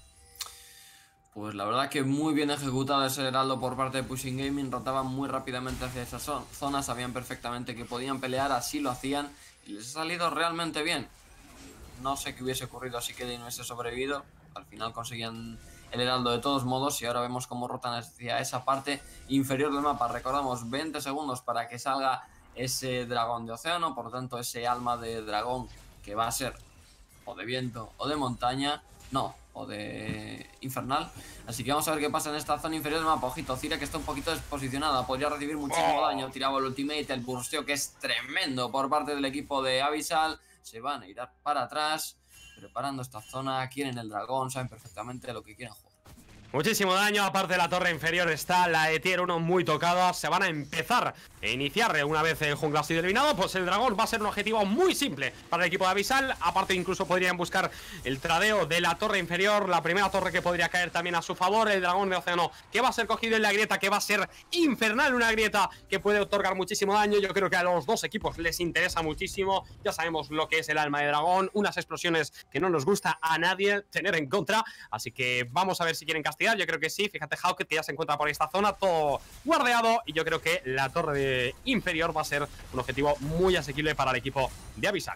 Speaker 1: Pues la verdad que muy bien ejecutado ese heraldo por parte de Pushing Gaming, rotaban muy rápidamente hacia esa zona, sabían perfectamente que podían pelear, así lo hacían y les ha salido realmente bien. No sé qué hubiese ocurrido si Kelly no hubiese sobrevivido, al final conseguían el heraldo de todos modos y ahora vemos cómo rotan hacia esa parte inferior del mapa. Recordamos veinte segundos para que salga ese dragón de océano, por lo tanto ese alma de dragón que va a ser o de viento o de montaña, no, o de infernal. Así que vamos a ver qué pasa en esta zona inferior del mapa. Ojito, Cira que está un poquito desposicionada, podría recibir muchísimo
Speaker 2: oh.
Speaker 1: daño. Tiraba el ultimate, el bursteo que es tremendo por parte del equipo de Abyssal. Se van a ir para atrás, preparando esta zona, quieren el dragón, saben perfectamente lo que quieren jugar.
Speaker 2: Muchísimo daño, aparte de la torre inferior está la de tier uno muy tocada. Se van a empezar a iniciar una vez el jungla ha sido eliminado. Pues el dragón va a ser un objetivo muy simple para el equipo de Abyssal. Aparte incluso podrían buscar el tradeo de la torre inferior, la primera torre que podría caer también a su favor. El dragón de océano que va a ser cogido en la grieta, que va a ser infernal, una grieta que puede otorgar muchísimo daño. Yo creo que a los dos equipos les interesa muchísimo. Ya sabemos lo que es el alma de dragón, unas explosiones que no nos gusta a nadie tener en contra. Así que vamos a ver si quieren castigar. Yo creo que sí, fíjate Hawk que ya se encuentra por esta zona, todo guardeado, y yo creo que la torre de inferior va a ser un objetivo muy asequible para el equipo de Abyssal.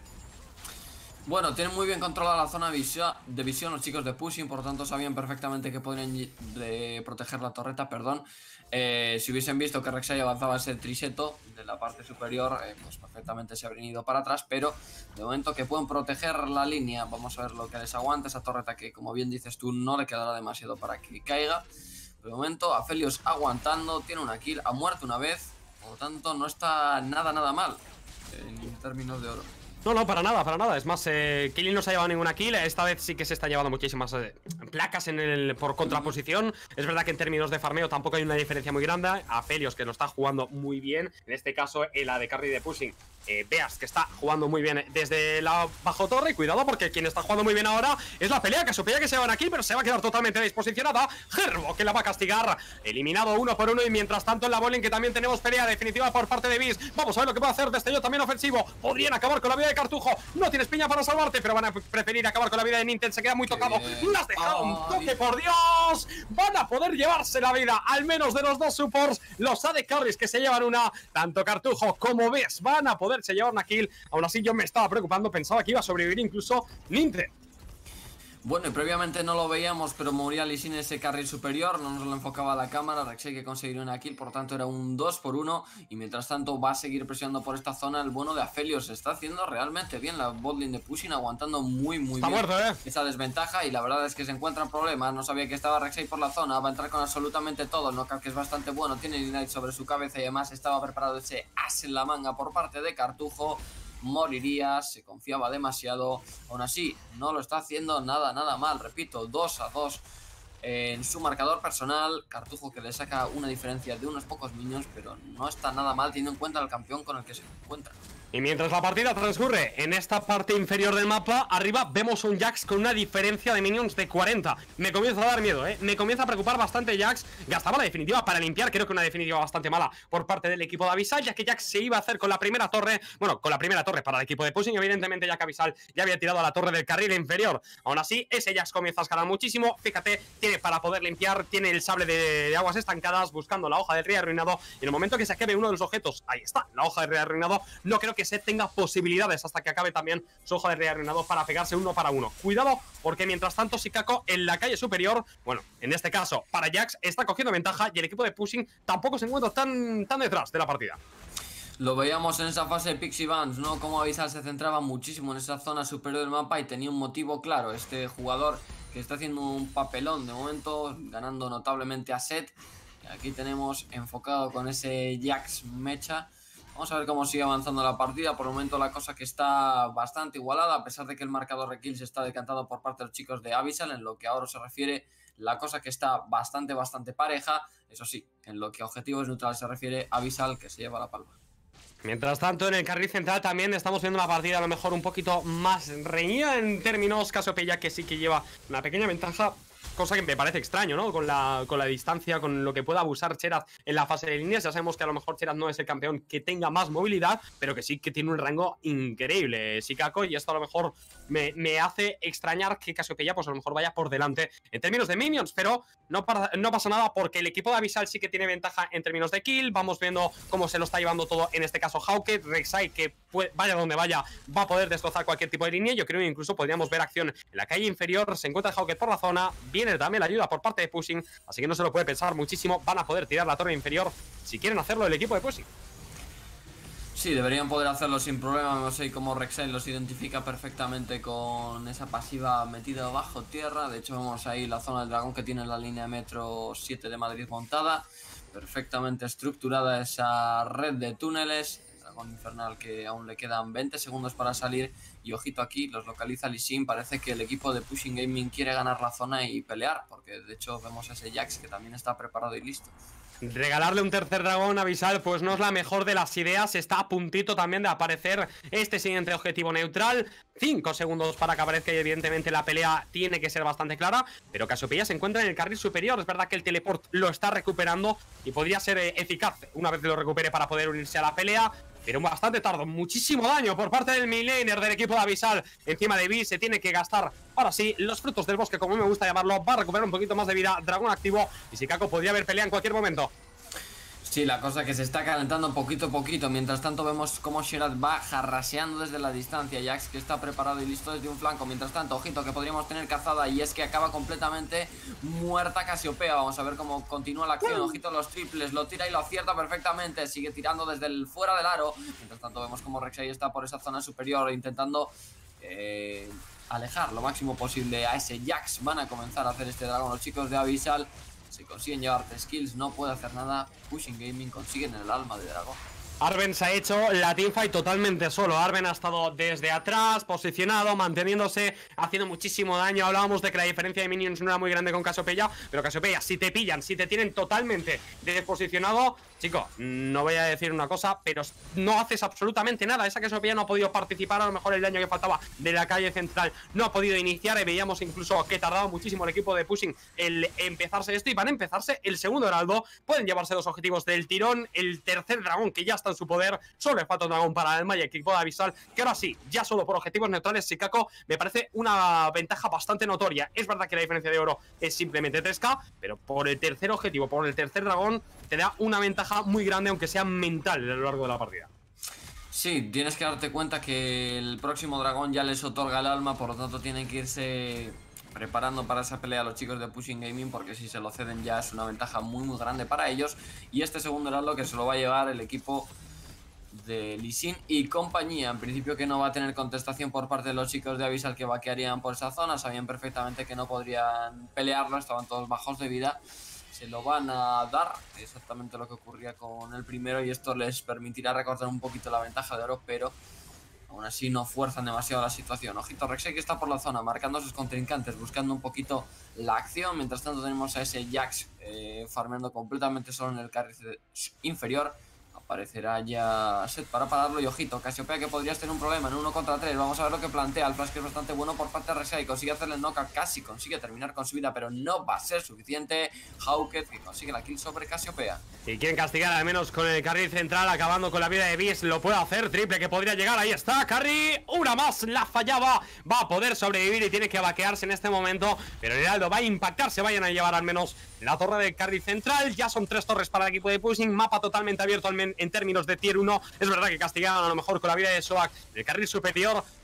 Speaker 1: Bueno, tienen muy bien controlada la zona de visión los chicos de Pushing, por lo tanto sabían perfectamente que podrían de proteger la torreta, perdón. Eh, si hubiesen visto que Rek'Sai avanzaba ese triseto de la parte superior, eh, pues perfectamente se habrían ido para atrás, pero de momento que pueden proteger la línea, vamos a ver lo que les aguanta esa torreta que, como bien dices tú, no le quedará demasiado para que caiga. De momento, Aphelios aguantando, tiene una kill, ha muerto una vez, por lo tanto no está nada, nada mal en términos de oro.
Speaker 2: No, no, para nada, para nada. Es más, eh, Killing no se ha llevado ninguna kill. Esta vez sí que se está llevando muchísimas eh, placas en el, por contraposición. Es verdad que en términos de farmeo tampoco hay una diferencia muy grande. Aphelios que lo está jugando muy bien. En este caso, el A D Carry de Pushing. Eh, veas que está jugando muy bien desde la bajo torre. Y cuidado porque quien está jugando muy bien ahora es la pelea, que supone que se van aquí, pero se va a quedar totalmente disposicionada. Gerbo que la va a castigar. Eliminado uno por uno. Y mientras tanto en la bowling que también tenemos pelea definitiva por parte de Biz. Vamos a ver lo que puede hacer Destello también ofensivo. Podrían acabar con la vida de Cartujo. No tienes piña para salvarte, pero van a preferir acabar con la vida de Ninten. Se queda muy tocado. ¡Le has dejado un toque, por Dios! Van a poder llevarse la vida, al menos de los dos supports. Los A D Carries que se llevan una. Tanto Cartujo como Ves van a poderse llevar una kill. Aún así yo me estaba preocupando. Pensaba que iba a sobrevivir incluso Ninten.
Speaker 1: Bueno, y previamente no lo veíamos, pero moría Lee Sin ese carril superior, no nos lo enfocaba la cámara. Rek'Sai que conseguiría una kill, por tanto era un dos por uno. Y mientras tanto va a seguir presionando por esta zona el bueno de Aphelios. Se está haciendo realmente bien la botlane de Pushing, aguantando muy muy
Speaker 2: está
Speaker 1: bien
Speaker 2: muerto, ¿eh?
Speaker 1: esa desventaja. Y la verdad es que se encuentran problemas, no sabía que estaba Rek'Sai por la zona. Va a entrar con absolutamente todo, el knockout que es bastante bueno. Tiene Ignite sobre su cabeza y además estaba preparado ese as en la manga por parte de Cartujo. Moriría, se confiaba demasiado. Aún así, no lo está haciendo nada, nada mal. Repito, dos a dos en su marcador personal. Cartujo que le saca una diferencia de unos pocos minions, pero no está nada mal teniendo en cuenta el campeón con el que se encuentra.
Speaker 2: Y mientras la partida transcurre en esta parte inferior del mapa, arriba vemos un Jax con una diferencia de minions de cuarenta. Me comienza a dar miedo, ¿eh? Me comienza a preocupar bastante Jax. Gastaba la definitiva para limpiar, creo que una definitiva bastante mala por parte del equipo de Abyssal, ya que Jax se iba a hacer con la primera torre. Bueno, con la primera torre para el equipo de Pushing, evidentemente ya que Abyssal ya había tirado a la torre del carril inferior. Aún así, ese Jax comienza a escalar muchísimo. Fíjate, tiene para poder limpiar, tiene el sable de, de aguas estancadas, buscando la hoja del rey arruinado. Y en el momento que se acabe uno de los objetos, ahí está, la hoja del rey arruinado. No creo que se tenga posibilidades hasta que acabe también su hoja de rey arruinado para pegarse uno para uno. Cuidado, porque mientras tanto Sikako en la calle superior, bueno, en este caso para Jax, está cogiendo ventaja y el equipo de Pushing tampoco se encuentra tan, tan detrás de la partida.
Speaker 1: Lo veíamos en esa fase de Pixie Vans, ¿no? Como Abyssal se centraba muchísimo en esa zona superior del mapa y tenía un motivo claro. Este jugador que que está haciendo un papelón de momento, ganando notablemente a Set. Y aquí tenemos enfocado con ese Jax Mecha. Vamos a ver cómo sigue avanzando la partida. Por el momento la cosa que está bastante igualada, a pesar de que el marcador de kills está decantado por parte de los chicos de Abyssal. En lo que ahora se refiere, la cosa que está bastante, bastante pareja. Eso sí, en lo que a objetivos neutrales se refiere, Abyssal que se lleva la palma.
Speaker 2: Mientras tanto, en el carril central también estamos viendo una partida a lo mejor un poquito más reñida en términos. Cassiopeia que sí que lleva una pequeña ventaja, cosa que me parece extraño, ¿no? Con la, con la distancia, con lo que pueda abusar Xerath en la fase de líneas. Ya sabemos que a lo mejor Xerath no es el campeón que tenga más movilidad, pero que sí que tiene un rango increíble, Sikako, y esto a lo mejor me, me hace extrañar que Cassiopeia pues a lo mejor vaya por delante en términos de minions, pero no, para, no pasa nada porque el equipo de Abyssal sí que tiene ventaja en términos de kill. Vamos viendo cómo se lo está llevando todo, en este caso Hawkeye, Rek'Sai, que puede, vaya donde vaya, va a poder destrozar cualquier tipo de línea. Yo creo que incluso podríamos ver acción en la calle inferior. Se encuentra Hawkeye por la zona, viene también la ayuda por parte de Pushing, así que no se lo puede pensar muchísimo. Van a poder tirar la torre inferior si quieren hacerlo el equipo de Pushing.
Speaker 1: Sí, deberían poder hacerlo sin problema. No sé cómo Rek'Sai los identifica perfectamente con esa pasiva metida bajo tierra. De hecho vemos ahí la zona del dragón que tiene la línea metro siete de Madrid montada. Perfectamente estructurada esa red de túneles. El dragón infernal que aún le quedan veinte segundos para salir. Y ojito aquí, los localiza Lee Sin. Parece que el equipo de Pushing Gaming quiere ganar la zona y pelear, porque de hecho vemos a ese Jax que también está preparado y listo.
Speaker 2: Regalarle un tercer dragón a Abyssal pues no es la mejor de las ideas. Está a puntito también de aparecer este siguiente objetivo neutral. Cinco segundos para que aparezca y evidentemente la pelea tiene que ser bastante clara. Pero Cassiopeia se encuentra en el carril superior. Es verdad que el teleport lo está recuperando y podría ser eh, eficaz una vez que lo recupere para poder unirse a la pelea. Pero bastante tarde, muchísimo daño por parte del midlaner del equipo de Abyssal. Encima de B se tiene que gastar, ahora sí, los frutos del bosque, como me gusta llamarlo. Va a recuperar un poquito más de vida, dragón activo. Y Sikako podría haber pelea en cualquier momento.
Speaker 1: Sí, la cosa que se está calentando poquito a poquito. Mientras tanto vemos cómo Xerath va jarraseando desde la distancia. Jax que está preparado y listo desde un flanco. Mientras tanto, ojito que podríamos tener cazada. Y es que acaba completamente muerta Cassiopeia. Vamos a ver cómo continúa la acción. Ojito los triples, lo tira y lo acierta perfectamente. Sigue tirando desde el fuera del aro. Mientras tanto vemos cómo Rek'Sai está por esa zona superior intentando eh, alejar lo máximo posible a ese Jax. Van a comenzar a hacer este dragón los chicos de Abyssal. Si consiguen llevarte skills no puede hacer nada. Pushing Gaming consiguen el alma de dragón.
Speaker 2: Arben se ha hecho la teamfight totalmente solo. Arben ha estado desde atrás, posicionado, manteniéndose, haciendo muchísimo daño. Hablábamos de que la diferencia de minions no era muy grande con Cassiopeia, pero Cassiopeia, si te pillan, si te tienen totalmente desposicionado, chico, no voy a decir una cosa, pero no haces absolutamente nada. Esa Cassiopeia no ha podido participar, a lo mejor el daño que faltaba de la calle central no ha podido iniciar, y veíamos incluso que tardaba muchísimo el equipo de Pushing el empezarse esto, y van a empezarse el segundo heraldo. Pueden llevarse dos objetivos del tirón, el tercer dragón que ya está en su poder. Solo le falta un dragón para el Alma y el equipo de Abyssal, que ahora sí, ya solo por objetivos neutrales, Sikako me parece una ventaja bastante notoria. Es verdad que la diferencia de oro es simplemente tres K, pero por el tercer objetivo, por el tercer dragón, te da una ventaja muy grande, aunque sea mental, a lo largo de la partida.
Speaker 1: Sí, tienes que darte cuenta que el próximo dragón ya les otorga el alma, por lo tanto tienen que irse preparando para esa pelea a los chicos de Pushing Gaming, porque si se lo ceden ya es una ventaja muy muy grande para ellos. Y este segundo heraldo que se lo va a llevar el equipo de Lee Sin y compañía. En principio que no va a tener contestación por parte de los chicos de Abyssal, que vaquearían por esa zona. Sabían perfectamente que no podrían pelearlo, estaban todos bajos de vida. Se lo van a dar, exactamente lo que ocurría con el primero, y esto les permitirá recortar un poquito la ventaja de oro, pero aún así no fuerzan demasiado la situación. Ojito Rek'Sai que está por la zona, marcando a sus contrincantes, buscando un poquito la acción. Mientras tanto tenemos a ese Jax eh, farmeando completamente solo en el carril inferior. Aparecerá ya Set para pararlo. Y ojito, Cassiopeia que podría tener un problema en uno contra tres. Vamos a ver lo que plantea. El flash que es bastante bueno por parte de Rek'Sai. Consigue hacerle el knockout, casi consigue terminar con su vida, pero no va a ser suficiente. Hawkeye que consigue la kill sobre Cassiopeia.
Speaker 2: Y quieren castigar al menos con el carril central, acabando con la vida de Beast. Lo puede hacer, triple que podría llegar. Ahí está, carry. Una más, la fallaba. Va a poder sobrevivir y tiene que vaquearse en este momento. Pero el heraldo va a impactar. Se vayan a llevar al menos la torre del carril central. Ya son tres torres para el equipo de Pushing. Mapa totalmente abierto en términos de tier uno. Es verdad que castigaban a lo mejor con la vida de Soak el carril superior,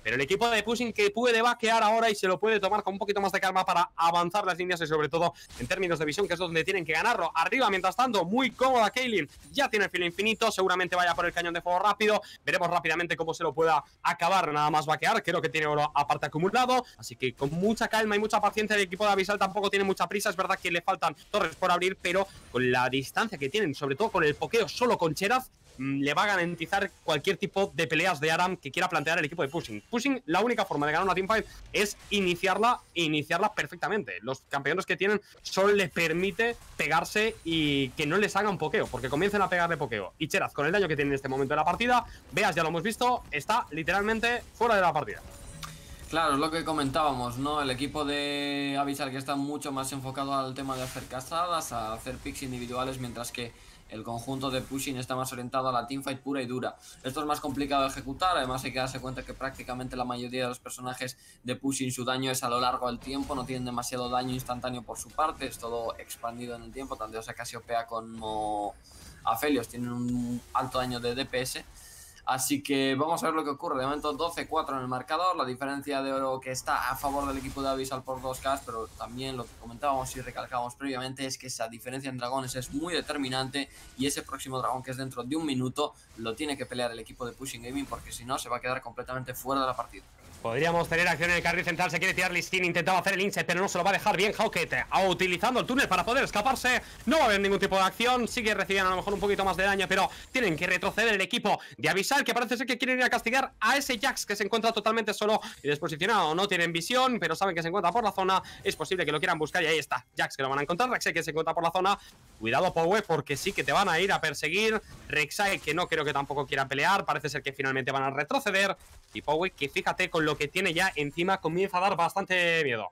Speaker 2: pero el equipo de Pushing que puede vaquear ahora y se lo puede tomar con un poquito más de calma para avanzar las líneas y sobre todo en términos de visión, que es donde tienen que ganarlo. Arriba, mientras tanto, muy cómoda Kaylin, ya tiene el filo infinito, seguramente vaya por el cañón de fuego rápido, veremos rápidamente cómo se lo pueda acabar, nada más vaquear, creo que tiene oro aparte acumulado, así que con mucha calma y mucha paciencia el equipo de Abyssal tampoco tiene mucha prisa, es verdad que le faltan torres por abrir, pero con la distancia que tienen, sobre todo con el pokeo solo con Cheraz, le va a garantizar cualquier tipo de peleas de ARAM que quiera plantear el equipo de Pushing. Pushing, la única forma de ganar una teamfight es iniciarla e iniciarla perfectamente. Los campeones que tienen solo le permite pegarse y que no les hagan pokeo, porque comiencen a pegarle pokeo. Y Cheraz, con el daño que tiene en este momento de la partida, veas, ya lo hemos visto, está literalmente fuera de la partida.
Speaker 1: Claro, es lo que comentábamos, ¿no? El equipo de Abyssal que está mucho más enfocado al tema de hacer cazadas, a hacer picks individuales, mientras que el conjunto de Pushing está más orientado a la teamfight pura y dura. Esto es más complicado de ejecutar, además hay que darse cuenta que prácticamente la mayoría de los personajes de Pushing su daño es a lo largo del tiempo, no tienen demasiado daño instantáneo por su parte, es todo expandido en el tiempo, tanto sea Casiopea como Aphelios tienen un alto daño de D P S. Así que vamos a ver lo que ocurre. De momento doce cuatro en el marcador. La diferencia de oro que está a favor del equipo de Abyssal por dos K. Pero también lo que comentábamos y recalcábamos previamente es que esa diferencia en dragones es muy determinante. Y ese próximo dragón, que es dentro de un minuto, lo tiene que pelear el equipo de Pushing Gaming, porque si no se va a quedar completamente fuera de la partida.
Speaker 2: Podríamos tener acción en el carril central, se quiere tirar Lee Sin, intentaba hacer el inset, pero no se lo va a dejar bien Hawkett, utilizando el túnel para poder escaparse, no va a haber ningún tipo de acción, sigue recibiendo a lo mejor un poquito más de daño, pero tienen que retroceder el equipo de Abyssal, que parece ser que quieren ir a castigar a ese Jax, que se encuentra totalmente solo y desposicionado, no tienen visión, pero saben que se encuentra por la zona, es posible que lo quieran buscar y ahí está, Jax que lo van a encontrar, Rek'Sai que se encuentra por la zona, cuidado Powe, porque sí que te van a ir a perseguir, Rek'Sai que no creo que tampoco quieran pelear, parece ser que finalmente van a retroceder, y Powe que fíjate con lo que tiene ya encima comienza a dar bastante miedo.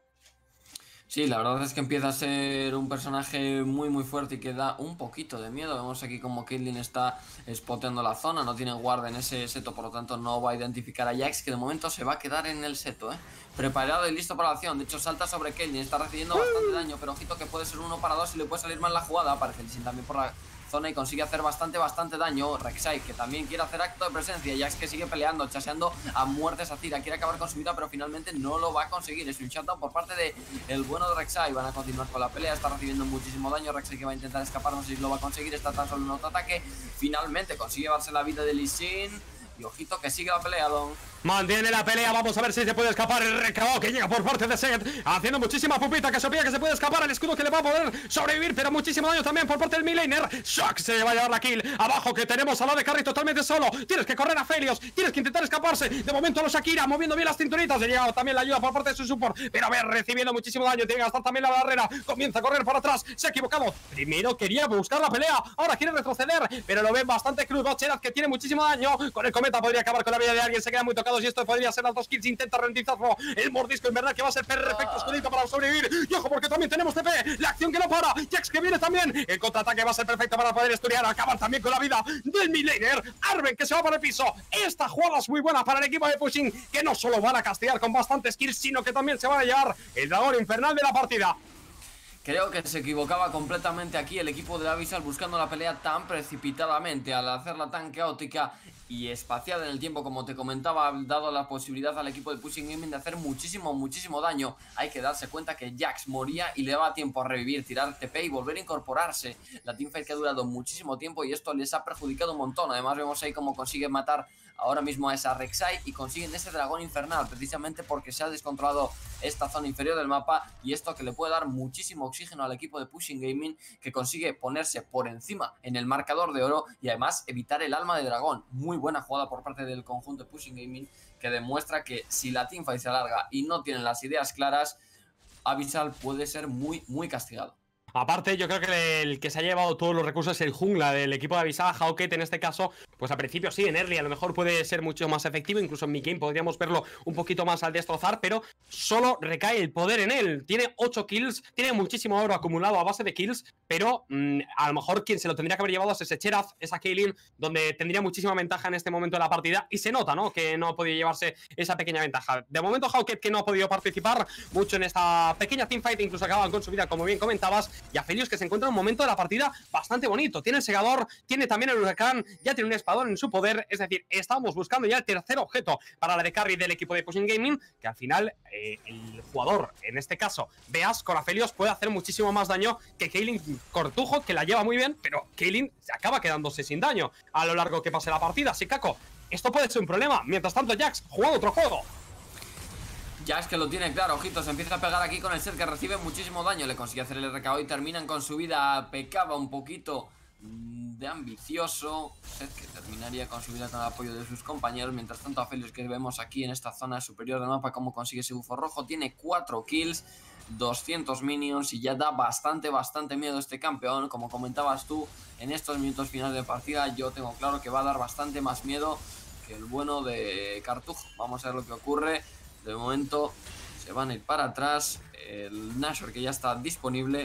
Speaker 1: Sí, la verdad es que empieza a ser un personaje muy muy fuerte y que da un poquito de miedo. Vemos aquí como Caitlyn está spoteando la zona, no tiene guarda en ese seto, por lo tanto no va a identificar a Jax, que de momento se va a quedar en el seto, ¿eh? Preparado y listo para la acción. De hecho salta sobre Caitlyn, está recibiendo bastante daño, pero ojito que puede ser uno para dos y le puede salir mal la jugada. Aparece Lee Sin también por la zona y consigue hacer bastante, bastante daño. Rek'Sai que también quiere hacer acto de presencia. Jax que sigue peleando, chaseando a muerte esa tira. Quiere acabar con su vida, pero finalmente no lo va a conseguir. Es un shutdown por parte de el bueno de Rek'Sai. Van a continuar con la pelea. Está recibiendo muchísimo daño. Rek'Sai que va a intentar escapar. No sé si lo va a conseguir. Está tan solo en autoataque. Finalmente consigue llevarse la vida de Lee Sin. Y ojito que sigue la pelea, Don.
Speaker 2: Mantiene la pelea, vamos a ver si se puede escapar el recabado que llega por parte de Seth, haciendo muchísima pupita, que Casiopea que se puede escapar, el escudo que le va a poder sobrevivir, pero muchísimo daño también por parte del midlaner. Shock se va a llevar la kill, abajo que tenemos a la de Carry totalmente solo, tienes que correr a Aphelios, tienes que intentar escaparse, de momento a los Shakira, moviendo bien las cinturitas, le llega también la ayuda por parte de su support, pero a ver, recibiendo muchísimo daño, tiene que gastar también la barrera, comienza a correr para atrás, se ha equivocado, primero quería buscar la pelea, ahora quiere retroceder, pero lo ven bastante crudo, Cheraz que tiene muchísimo daño, con el cometa podría acabar con la vida de alguien, se quedan muy tocados y esto podría ser las dos kills, intenta ralentizarlo, el mordisco en verdad que va a ser perfecto, escudito para sobrevivir, y ojo porque también tenemos T P, la acción que no para, Jax que viene también, el contraataque va a ser perfecto para poder estudiar, acabar también con la vida del midlaner, Arben que se va para el piso, esta jugada es muy buena para el equipo de Pushing, que no solo van a castigar con bastantes kills, sino que también se van a llevar el dragón infernal de la partida.
Speaker 1: Creo que se equivocaba completamente aquí el equipo de Abyssal buscando la pelea tan precipitadamente, al hacerla tan caótica y espaciada en el tiempo, como te comentaba, dado la posibilidad al equipo de Pushing Gaming de hacer muchísimo, muchísimo daño. Hay que darse cuenta que Jax moría y le daba tiempo a revivir, tirar T P y volver a incorporarse. La teamfight que ha durado muchísimo tiempo y esto les ha perjudicado un montón. Además vemos ahí cómo consigue matar ahora mismo a esa Rek'Sai y consiguen ese dragón infernal, precisamente porque se ha descontrolado esta zona inferior del mapa, y esto que le puede dar muchísimo oxígeno al equipo de Pushing Gaming, que consigue ponerse por encima en el marcador de oro y además evitar el alma de dragón. Muy buena jugada por parte del conjunto de Pushing Gaming, que demuestra que si la teamfight se alarga y no tienen las ideas claras, Abyssal puede ser muy, muy castigado.
Speaker 2: Aparte, yo creo que el que se ha llevado todos los recursos es el jungla del equipo de Abyssal. Hawkett en este caso, pues al principio sí, en early a lo mejor puede ser mucho más efectivo, incluso en mid-game podríamos verlo un poquito más al destrozar, pero solo recae el poder en él. Tiene ocho kills, tiene muchísimo oro acumulado a base de kills, pero mmm, a lo mejor quien se lo tendría que haber llevado es ese Cheraz, esa Kaylin, donde tendría muchísima ventaja en este momento de la partida, y se nota, ¿no?, que no ha podido llevarse esa pequeña ventaja. De momento Hawkett que no ha podido participar mucho en esta pequeña teamfight, incluso acaban con su vida, como bien comentabas, y Aphelios que se encuentra en un momento de la partida bastante bonito. Tiene el segador, tiene también el huracán, ya tiene un espadón en su poder, es decir, estamos buscando ya el tercer objeto para la de carry del equipo de Pushing Gaming, que al final eh, el jugador, en este caso Beas con Aphelios, puede hacer muchísimo más daño que Kaylin Cortujo, que la lleva muy bien, pero Kaylin se acaba quedándose sin daño a lo largo que pase la partida. Así que, Caco, esto puede ser un problema. Mientras tanto, Jax jugando otro juego.
Speaker 1: Jax que lo tiene claro, ojito, se empieza a pegar aquí con el set que recibe muchísimo daño. Le consigue hacer el R K O y terminan con su vida. Pecaba un poquito de ambicioso. Set que terminaría con su vida con el apoyo de sus compañeros. Mientras tanto, Aphelios que vemos aquí en esta zona superior del mapa cómo consigue ese bufo rojo. Tiene cuatro kills, doscientos minions y ya da bastante, bastante miedo este campeón. Como comentabas tú, en estos minutos finales de partida yo tengo claro que va a dar bastante más miedo que el bueno de Cartujo. Vamos a ver lo que ocurre. De momento se van a ir para atrás. El Nashor que ya está disponible.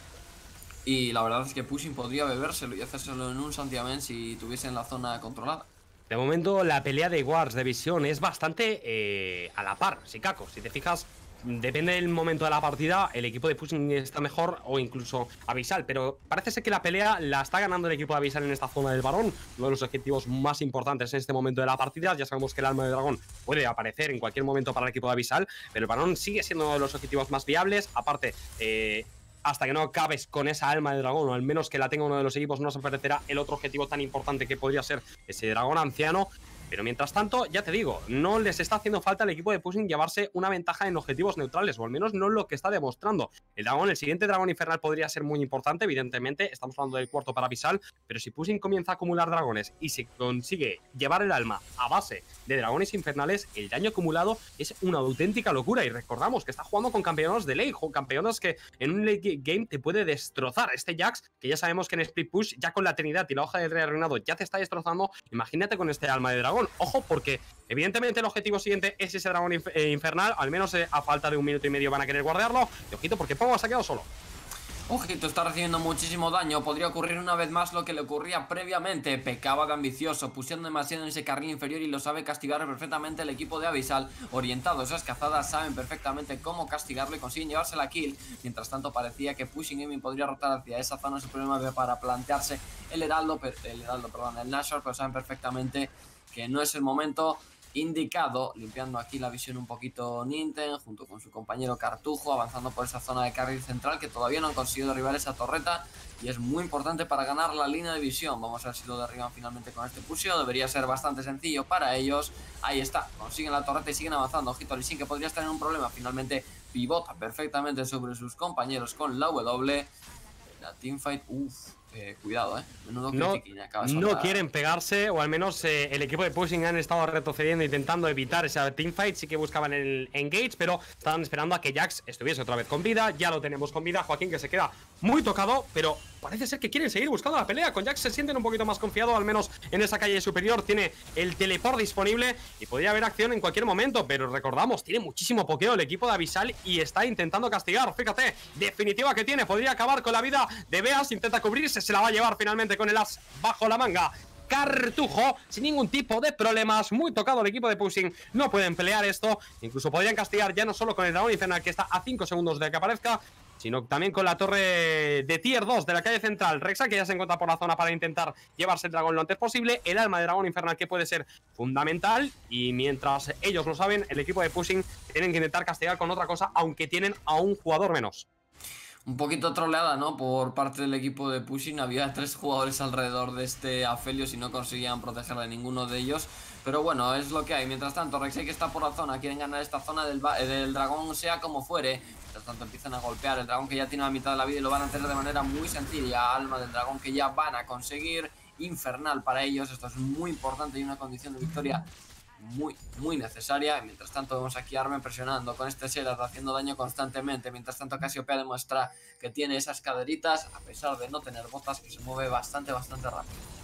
Speaker 1: Y la verdad es que Pushing podría bebérselo y hacérselo en un santiamén si tuviesen la zona controlada.
Speaker 2: De momento la pelea de Wards de visión es bastante eh, a la par, Sikako. Si te fijas, depende del momento de la partida, el equipo de Pushing está mejor o incluso Abyssal, pero parece ser que la pelea la está ganando el equipo de Abyssal en esta zona del Barón, uno de los objetivos más importantes en este momento de la partida. Ya sabemos que el alma de dragón puede aparecer en cualquier momento para el equipo de Abyssal, pero el Barón sigue siendo uno de los objetivos más viables. Aparte, eh, hasta que no acabes con esa alma de dragón, o al menos que la tenga uno de los equipos, no se aparecerá el otro objetivo tan importante que podría ser ese dragón anciano. Pero mientras tanto, ya te digo, no les está haciendo falta al equipo de Pushing llevarse una ventaja en objetivos neutrales, o al menos no lo que está demostrando. El dragón, el siguiente dragón infernal podría ser muy importante, evidentemente, estamos hablando del cuarto para Abyssal, pero si Pushing comienza a acumular dragones y se consigue llevar el alma a base de dragones infernales, el daño acumulado es una auténtica locura. Y recordamos que está jugando con campeones de ley, con campeones que en un late game te puede destrozar. Este Jax, que ya sabemos que en Split Push, ya con la Trinidad y la hoja del rey arruinado, ya te está destrozando. Imagínate con este alma de dragón. Ojo, porque evidentemente el objetivo siguiente es ese dragón inf eh, infernal. Al menos eh, a falta de un minuto y medio van a querer guardarlo. Y ojito, porque Pogo se ha quedado solo.
Speaker 1: Ojito, está recibiendo muchísimo daño. Podría ocurrir una vez más lo que le ocurría previamente. Pecaba de ambicioso, pusieron demasiado en ese carril inferior y lo sabe castigar perfectamente el equipo de Abyssal. Orientados a esas cazadas, saben perfectamente cómo castigarlo y consiguen llevarse la kill. Mientras tanto, parecía que Pushing Gaming podría rotar hacia esa zona su problema para plantearse el heraldo, el heraldo, perdón, el Nashor, pero saben perfectamente que no es el momento indicado. Limpiando aquí la visión un poquito Ninten junto con su compañero Cartujo, avanzando por esa zona de carril central que todavía no han conseguido derribar esa torreta y es muy importante para ganar la línea de visión. Vamos a ver si lo derriban finalmente con este puseo. Debería ser bastante sencillo para ellos. Ahí está, consiguen la torreta y siguen avanzando. Ojito, Lee Sin que podría estar en un problema. Finalmente pivota perfectamente sobre sus compañeros con la W. La teamfight, uff. Eh, cuidado, eh. Menudo
Speaker 2: no,
Speaker 1: acaba de
Speaker 2: no quieren pegarse, o al menos eh, el equipo de Pushing han estado retrocediendo, intentando evitar esa teamfight. Sí que buscaban el engage, pero estaban esperando a que Jax estuviese otra vez con vida. Ya lo tenemos con vida. Joaquín, que se queda muy tocado, pero parece ser que quieren seguir buscando la pelea. Con Jax se sienten un poquito más confiados, al menos en esa calle superior. Tiene el teleport disponible y podría haber acción en cualquier momento, pero recordamos, tiene muchísimo pokeo el equipo de Abyssal y está intentando castigar. Fíjate, definitiva que tiene, podría acabar con la vida de Beas. Intenta cubrirse, se la va a llevar finalmente con el as bajo la manga. Cartujo, sin ningún tipo de problemas, muy tocado el equipo de Pushing, no pueden pelear esto. Incluso podrían castigar ya no solo con el dragón infernal, que está a cinco segundos de que aparezca, sino también con la torre de tier dos de la calle central. Rexa, que ya se encuentra por la zona para intentar llevarse el dragón lo antes posible. El alma de dragón infernal, que puede ser fundamental. Y mientras ellos lo saben, el equipo de Pushing tienen que intentar castigar con otra cosa, aunque tienen a un jugador menos.
Speaker 1: Un poquito troleada, ¿no? Por parte del equipo de Pushing. Había tres jugadores alrededor de este Aphelios y no conseguían proteger a ninguno de ellos. Pero bueno, es lo que hay. Mientras tanto, Rek'Sai que está por la zona, quieren ganar esta zona del, del dragón, sea como fuere. Mientras tanto empiezan a golpear el dragón que ya tiene la mitad de la vida y lo van a hacer de manera muy sencilla. Alma del dragón que ya van a conseguir. Infernal para ellos. Esto es muy importante y una condición de victoria muy, muy necesaria. Y mientras tanto vemos aquí a Armen presionando con este Serat, haciendo daño constantemente. Mientras tanto Cassiopeia demuestra que tiene esas caderitas, a pesar de no tener botas, que se mueve bastante, bastante rápido.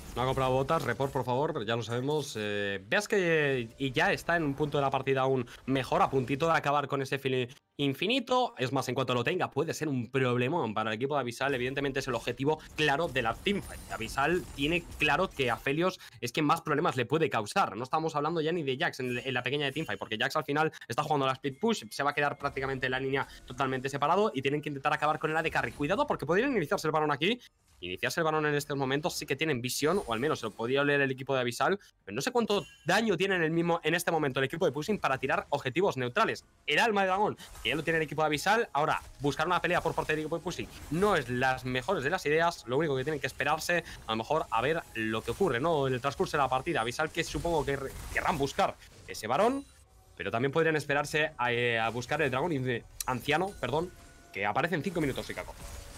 Speaker 2: No ha comprado botas, report por favor, ya lo sabemos. Eh, veas que y ya está en un punto de la partida aún mejor, a puntito de acabar con ese feeling infinito. Es más, en cuanto lo tenga, puede ser un problemón para el equipo de Abyssal. Evidentemente es el objetivo claro de la teamfight. Abyssal tiene claro que a Felios es quien más problemas le puede causar. No estamos hablando ya ni de Jax en, en la pequeña de teamfight, porque Jax al final está jugando la split push, se va a quedar prácticamente en la línea totalmente separado y tienen que intentar acabar con el A D Carry. Cuidado porque podrían iniciarse el balón aquí. Iniciarse el balón en estos momentos sí que tienen visión, o al menos se lo podría leer el equipo de Abyssal, pero no sé cuánto daño tiene en, el mismo, en este momento el equipo de Pushing para tirar objetivos neutrales. El alma de dragón, que ya lo tiene el equipo de Abyssal. Ahora, buscar una pelea por parte del equipo de Pushing no es las mejores de las ideas. Lo único que tienen que esperarse, a lo mejor, a ver lo que ocurre, ¿no? En el transcurso de la partida. Abyssal, que supongo que querrán buscar ese varón, pero también podrían esperarse a, eh, a buscar el dragón anciano, perdón, que aparece en cinco minutos, Chicago.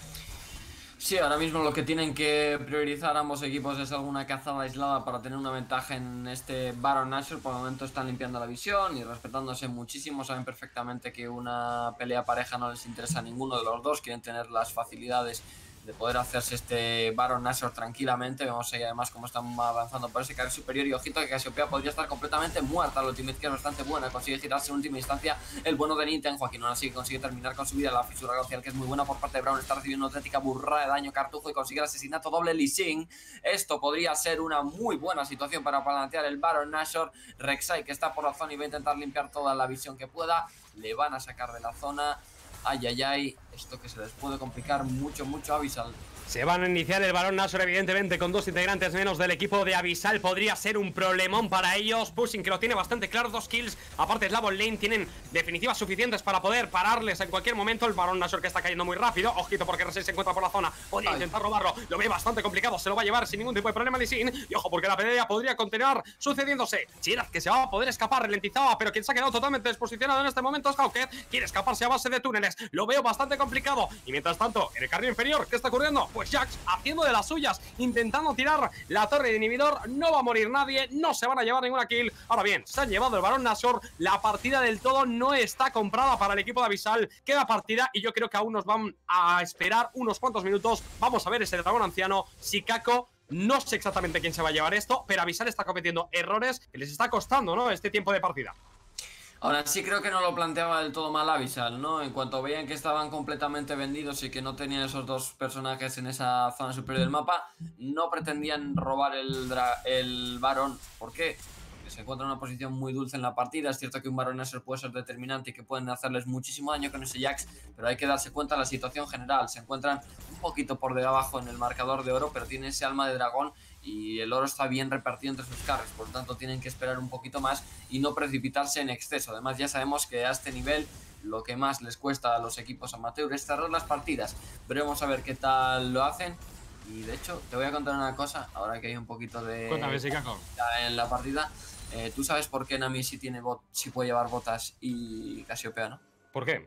Speaker 1: Sí, ahora mismo lo que tienen que priorizar ambos equipos es alguna cazada aislada para tener una ventaja en este Baron Nashor. Por el momento están limpiando la visión y respetándose muchísimo. Saben perfectamente que una pelea pareja no les interesa a ninguno de los dos. Quieren tener las facilidades de poder hacerse este Baron Nashor tranquilamente. Vemos ahí además cómo están avanzando por ese carry superior. Y ojito que Casiopea podría estar completamente muerta. La ultimate que es bastante buena. Consigue girarse en última instancia el bueno de Nintendo. Joaquín aún así consigue terminar con su vida. La fisura glacial que es muy buena por parte de Braum. Está recibiendo una auténtica burrada de daño Cartujo y consigue el asesinato doble Lee Sin. Esto podría ser una muy buena situación para plantear el Baron Nashor. Rek'Sai, que está por la zona y va a intentar limpiar toda la visión que pueda. Le van a sacar de la zona. Ay, ay, ay, esto que se les puede complicar mucho, mucho a Abyssal.
Speaker 2: Se van a iniciar el Baron Nashor, evidentemente, con dos integrantes menos del equipo de Abyssal. Podría ser un problemón para ellos. Pushing, que lo tiene bastante claro, dos kills. Aparte, Slavon Lane tienen definitivas suficientes para poder pararles en cualquier momento. El Baron Nashor que está cayendo muy rápido. Ojito, porque R seis se encuentra por la zona. Podría Ay. intentar robarlo. Lo ve bastante complicado. Se lo va a llevar sin ningún tipo de problema Lee Sin. Y ojo, porque la pelea podría continuar sucediéndose. Chiraf, que se va a poder escapar, ralentizaba, pero quien se ha quedado totalmente desposicionado en este momento es Hawkhead. Quiere escaparse a base de túneles. Lo veo bastante complicado. Y mientras tanto, en el carril inferior, ¿qué está ocurriendo? Pues Jax haciendo de las suyas, intentando tirar la torre de inhibidor. No va a morir nadie, no se van a llevar ninguna kill. Ahora bien, se han llevado el Baron Nashor. La partida del todo no está comprada para el equipo de Abyssal. Queda partida y yo creo que aún nos van a esperar unos cuantos minutos. Vamos a ver ese dragón anciano. Sikako, no sé exactamente quién se va a llevar esto, pero Abyssal está cometiendo errores que les está costando, ¿no?, este tiempo de partida.
Speaker 1: Ahora sí creo que no lo planteaba del todo mal Abyssal, ¿no? En cuanto veían que estaban completamente vendidos y que no tenían esos dos personajes en esa zona superior del mapa, no pretendían robar el, el Baron. ¿Por qué? Porque se encuentra en una posición muy dulce en la partida. Es cierto que un Baron Nashor puede ser determinante y que pueden hacerles muchísimo daño con ese Jax, pero hay que darse cuenta de la situación general. Se encuentran un poquito por debajo en el marcador de oro, pero tienen ese alma de dragón y el oro está bien repartido entre sus carries, por lo tanto tienen que esperar un poquito más y no precipitarse en exceso. Además ya sabemos que a este nivel lo que más les cuesta a los equipos amateur es cerrar las partidas. Veremos a ver qué tal lo hacen. Y de hecho te voy a contar una cosa, ahora que hay un poquito de
Speaker 2: Cuéntame, Sikako.
Speaker 1: en la partida. eh, ¿Tú sabes por qué Nami sí, tiene bot, sí puede llevar botas y Casiopea no?
Speaker 2: ¿Por qué?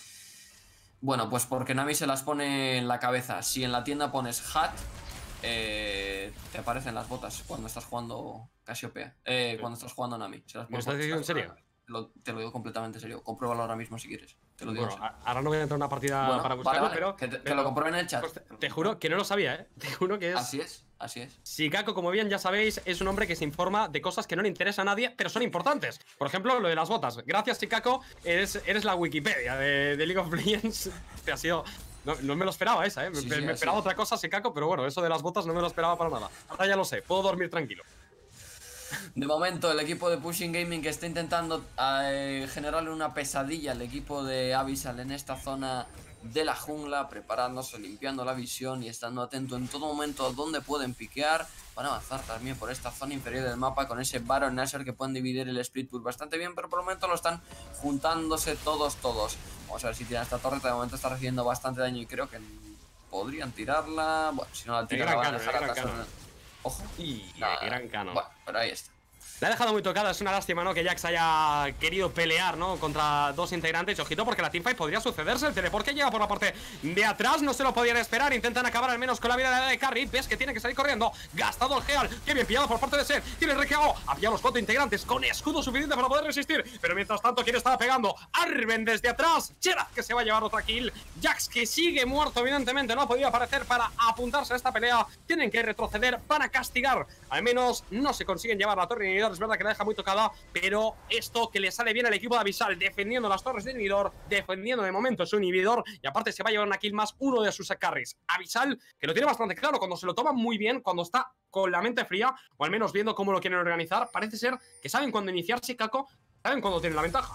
Speaker 1: Bueno, pues porque Nami se las pone en la cabeza. Si en la tienda pones hat, Eh, te aparecen las botas cuando estás jugando Casiopea. Eh, cuando estás jugando Nami. Se las
Speaker 2: ¿Me estás diciendo en serio?
Speaker 1: Lo, te lo digo completamente en serio. Compruébalo ahora mismo si quieres. Te lo digo.
Speaker 2: Bueno, ahora no voy a entrar en una partida
Speaker 1: bueno,
Speaker 2: para buscarlo,
Speaker 1: vale, vale.
Speaker 2: pero.
Speaker 1: Que te,
Speaker 2: pero,
Speaker 1: te lo compruebe en el chat.
Speaker 2: Pues te, te juro que no lo sabía, ¿eh? Te juro que es.
Speaker 1: Así es, así es.
Speaker 2: Sikako, como bien ya sabéis, es un hombre que se informa de cosas que no le interesa a nadie, pero son importantes. Por ejemplo, lo de las botas. Gracias, Sikako. Eres, eres la Wikipedia de, de League of Legends. Te ha sido. No, no me lo esperaba esa, ¿eh? Me,
Speaker 1: sí, sí,
Speaker 2: me esperaba otra cosa, Sikako, pero bueno, eso de las botas no me lo esperaba para nada. Ahora ya lo sé, puedo dormir tranquilo.
Speaker 1: De momento, el equipo de Pushing Gaming que está intentando eh, generarle una pesadilla al equipo de Abyssal en esta zona de la jungla, preparándose, limpiando la visión y estando atento en todo momento a dónde pueden piquear. Van a avanzar también por esta zona inferior del mapa con ese Baron Nashor que pueden dividir el split push bastante bien, pero por el momento lo están juntándose todos, todos. Vamos a ver si tiran esta torre, de momento está recibiendo bastante daño y creo que podrían tirarla. Bueno, si no la tiran, la van a dejar atrás. Ojo.
Speaker 2: Y nah, gran canon.
Speaker 1: Bueno, pero ahí está.
Speaker 2: La ha dejado muy tocada, es una lástima, ¿no? Que Jax haya querido pelear, ¿no? Contra dos integrantes. Ojito, porque la teamfight podría sucederse. El teleport que llega por la parte de atrás no se lo podían esperar. Intentan acabar al menos con la vida de Carry. Ves que tiene que salir corriendo. Gastado el Heal. Qué bien pillado por parte de Seth. Tiene el requeado. Había los cuatro integrantes con escudo suficiente para poder resistir. Pero mientras tanto, ¿quién estaba pegando? Arben desde atrás. Cheraz, que se va a llevar otra kill. Jax, que sigue muerto, evidentemente. No ha podido aparecer para apuntarse a esta pelea. Tienen que retroceder para castigar. Al menos no se consiguen llevar la torre de inhibidor. Es verdad que la deja muy tocada, pero esto que le sale bien al equipo de Abyssal, defendiendo las torres de inhibidor, defendiendo de momento su inhibidor, y aparte se va a llevar una kill más uno de sus carries. Abyssal, que lo tiene bastante claro, cuando se lo toma muy bien, cuando está con la mente fría, o al menos viendo cómo lo quieren organizar, parece ser que saben cuándo iniciarse, Kako, saben cuándo tienen la ventaja.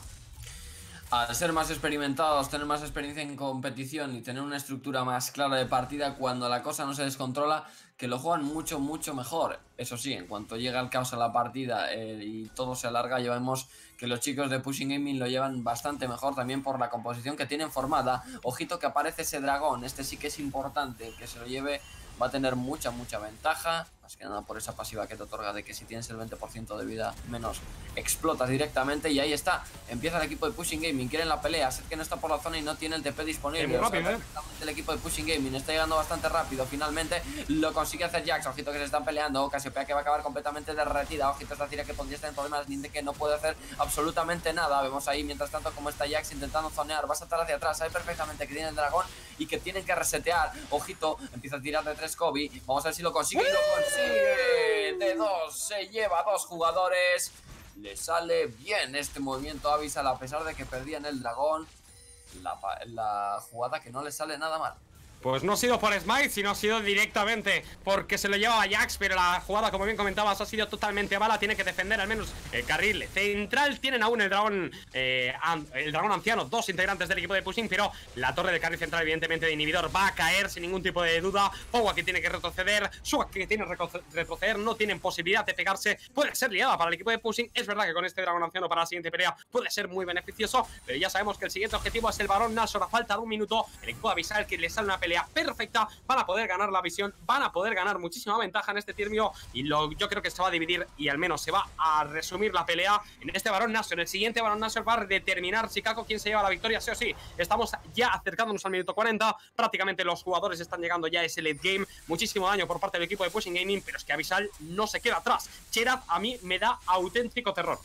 Speaker 1: Al ser más experimentados, tener más experiencia en competición y tener una estructura más clara de partida, cuando la cosa no se descontrola, que lo juegan mucho, mucho mejor. Eso sí, en cuanto llega el caos a la partida eh, y todo se alarga, ya vemos que los chicos de Pushing Gaming lo llevan bastante mejor, también por la composición que tienen formada. Ojito que aparece ese dragón, este sí que es importante, el que se lo lleve va a tener mucha, mucha ventaja, más que nada por esa pasiva que te otorga de que si tienes el veinte por ciento de vida menos, explotas directamente. Y ahí está, empieza el equipo de Pushing Gaming, quieren la pelea, sé que no está por la zona y no tiene el T P disponible.
Speaker 2: Rápido,
Speaker 1: o sea,
Speaker 2: ¿eh?
Speaker 1: El equipo de Pushing Gaming está llegando bastante rápido, finalmente lo consigue hacer Jax. Ojito que se están peleando, Casiopea que va a acabar completamente derretida, ojito esta tira que podría estar en problemas, Ninde que no puede hacer absolutamente nada. Vemos ahí mientras tanto como está Jax intentando zonear, va a saltar hacia atrás, sabe perfectamente que tiene el dragón y que tienen que resetear. Ojito, empieza a tirar de tres Kobe, vamos a ver si lo consigue y lo consigue. De dos, se lleva dos jugadores. Le sale bien este movimiento a Abyssal, a pesar de que perdían el dragón. La, la jugada que no le sale nada mal.
Speaker 2: Pues no ha sido por Smite, sino ha sido directamente porque se lo llevaba Jax, pero la jugada, como bien comentabas, ha sido totalmente mala. Tiene que defender al menos el carril central. Tienen aún el dragón eh, el dragón anciano, dos integrantes del equipo de Pushing, pero la torre de carril central, evidentemente, de inhibidor va a caer sin ningún tipo de duda. Powa que tiene que retroceder, Suak que tiene que retroceder, no tienen posibilidad de pegarse. Puede ser liada para el equipo de Pushing. Es verdad que con este dragón anciano para la siguiente pelea puede ser muy beneficioso, pero ya sabemos que el siguiente objetivo es el Barón Nashor. A falta de un minuto, el equipo de Abyssal que le sale una pelea perfecta, van a poder ganar la visión, van a poder ganar muchísima ventaja en este tirmio y lo, yo creo que se va a dividir y al menos se va a resumir la pelea en este Barón Nashor. El siguiente Barón Nashor va a determinar, Chicago, quién se lleva la victoria, sí o sí. Estamos ya acercándonos al minuto cuarenta, prácticamente los jugadores están llegando ya a ese late game, muchísimo daño por parte del equipo de Pushing Gaming, pero es que Abyssal no se queda atrás. Cheraz a mí me da auténtico terror.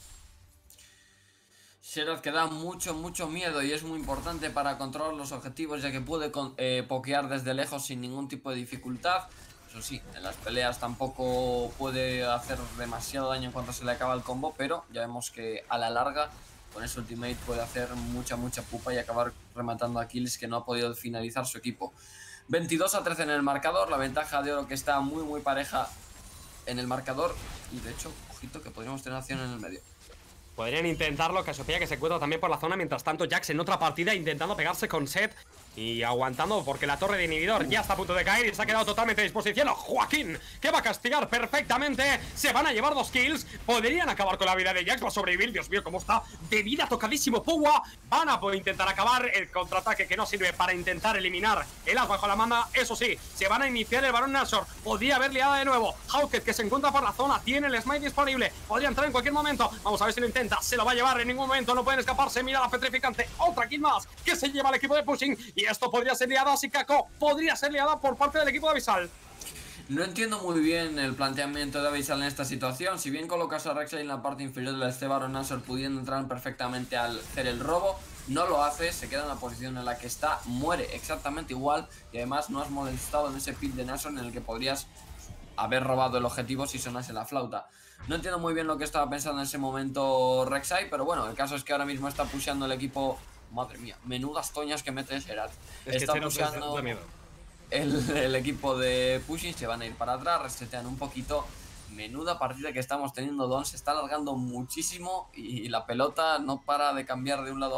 Speaker 1: Cheraz que da mucho, mucho miedo y es muy importante para controlar los objetivos, ya que puede eh, pokear desde lejos sin ningún tipo de dificultad. Eso sí, en las peleas tampoco puede hacer demasiado daño en cuanto se le acaba el combo, pero ya vemos que a la larga con ese ultimate puede hacer mucha, mucha pupa y acabar rematando a kills que no ha podido finalizar su equipo. veintidós a trece en el marcador, la ventaja de oro que está muy, muy pareja en el marcador y de hecho, ojito que podríamos tener acción en el medio.
Speaker 2: Podrían intentarlo, Casiopea que se encuentra también por la zona. Mientras tanto, Jax en otra partida intentando pegarse con Seth y aguantando porque la torre de inhibidor ya está a punto de caer y se ha quedado totalmente a disposición. Joaquín, que va a castigar perfectamente. Se van a llevar dos kills. Podrían acabar con la vida de Jax. Va a sobrevivir. Dios mío, cómo está de vida tocadísimo Powa. Van a poder intentar acabar el contraataque que no sirve para intentar eliminar el as bajo la manda. Eso sí, se van a iniciar el Barón Nashor. Podría haber liada de nuevo. Hawkett que se encuentra por la zona. Tiene el smite disponible. Podría entrar en cualquier momento. Vamos a ver si lo intenta. Se lo va a llevar en ningún momento. No pueden escaparse. Mira la petrificante. Otra kill más que se lleva el equipo de Pushing. Y esto podría ser liada, así que podría ser liada por parte del equipo de Abyssal.
Speaker 1: No entiendo muy bien el planteamiento de Abyssal en esta situación. Si bien colocas a Rek'Sai en la parte inferior de este Barón Nashor pudiendo entrar perfectamente al hacer el robo, no lo hace, se queda en la posición en la que está, muere exactamente igual y además no has molestado en ese pit de Nashor en el que podrías haber robado el objetivo si sonase la flauta. No entiendo muy bien lo que estaba pensando en ese momento Rek'Sai, pero bueno, el caso es que ahora mismo está pusheando el equipo. Madre mía, menudas toñas que mete Cheraz. Está pusheando el, el equipo de Pushing, se van a ir para atrás, resetean un poquito. Menuda partida que estamos teniendo, Don se está alargando muchísimo y la pelota no para de cambiar de un lado a otro.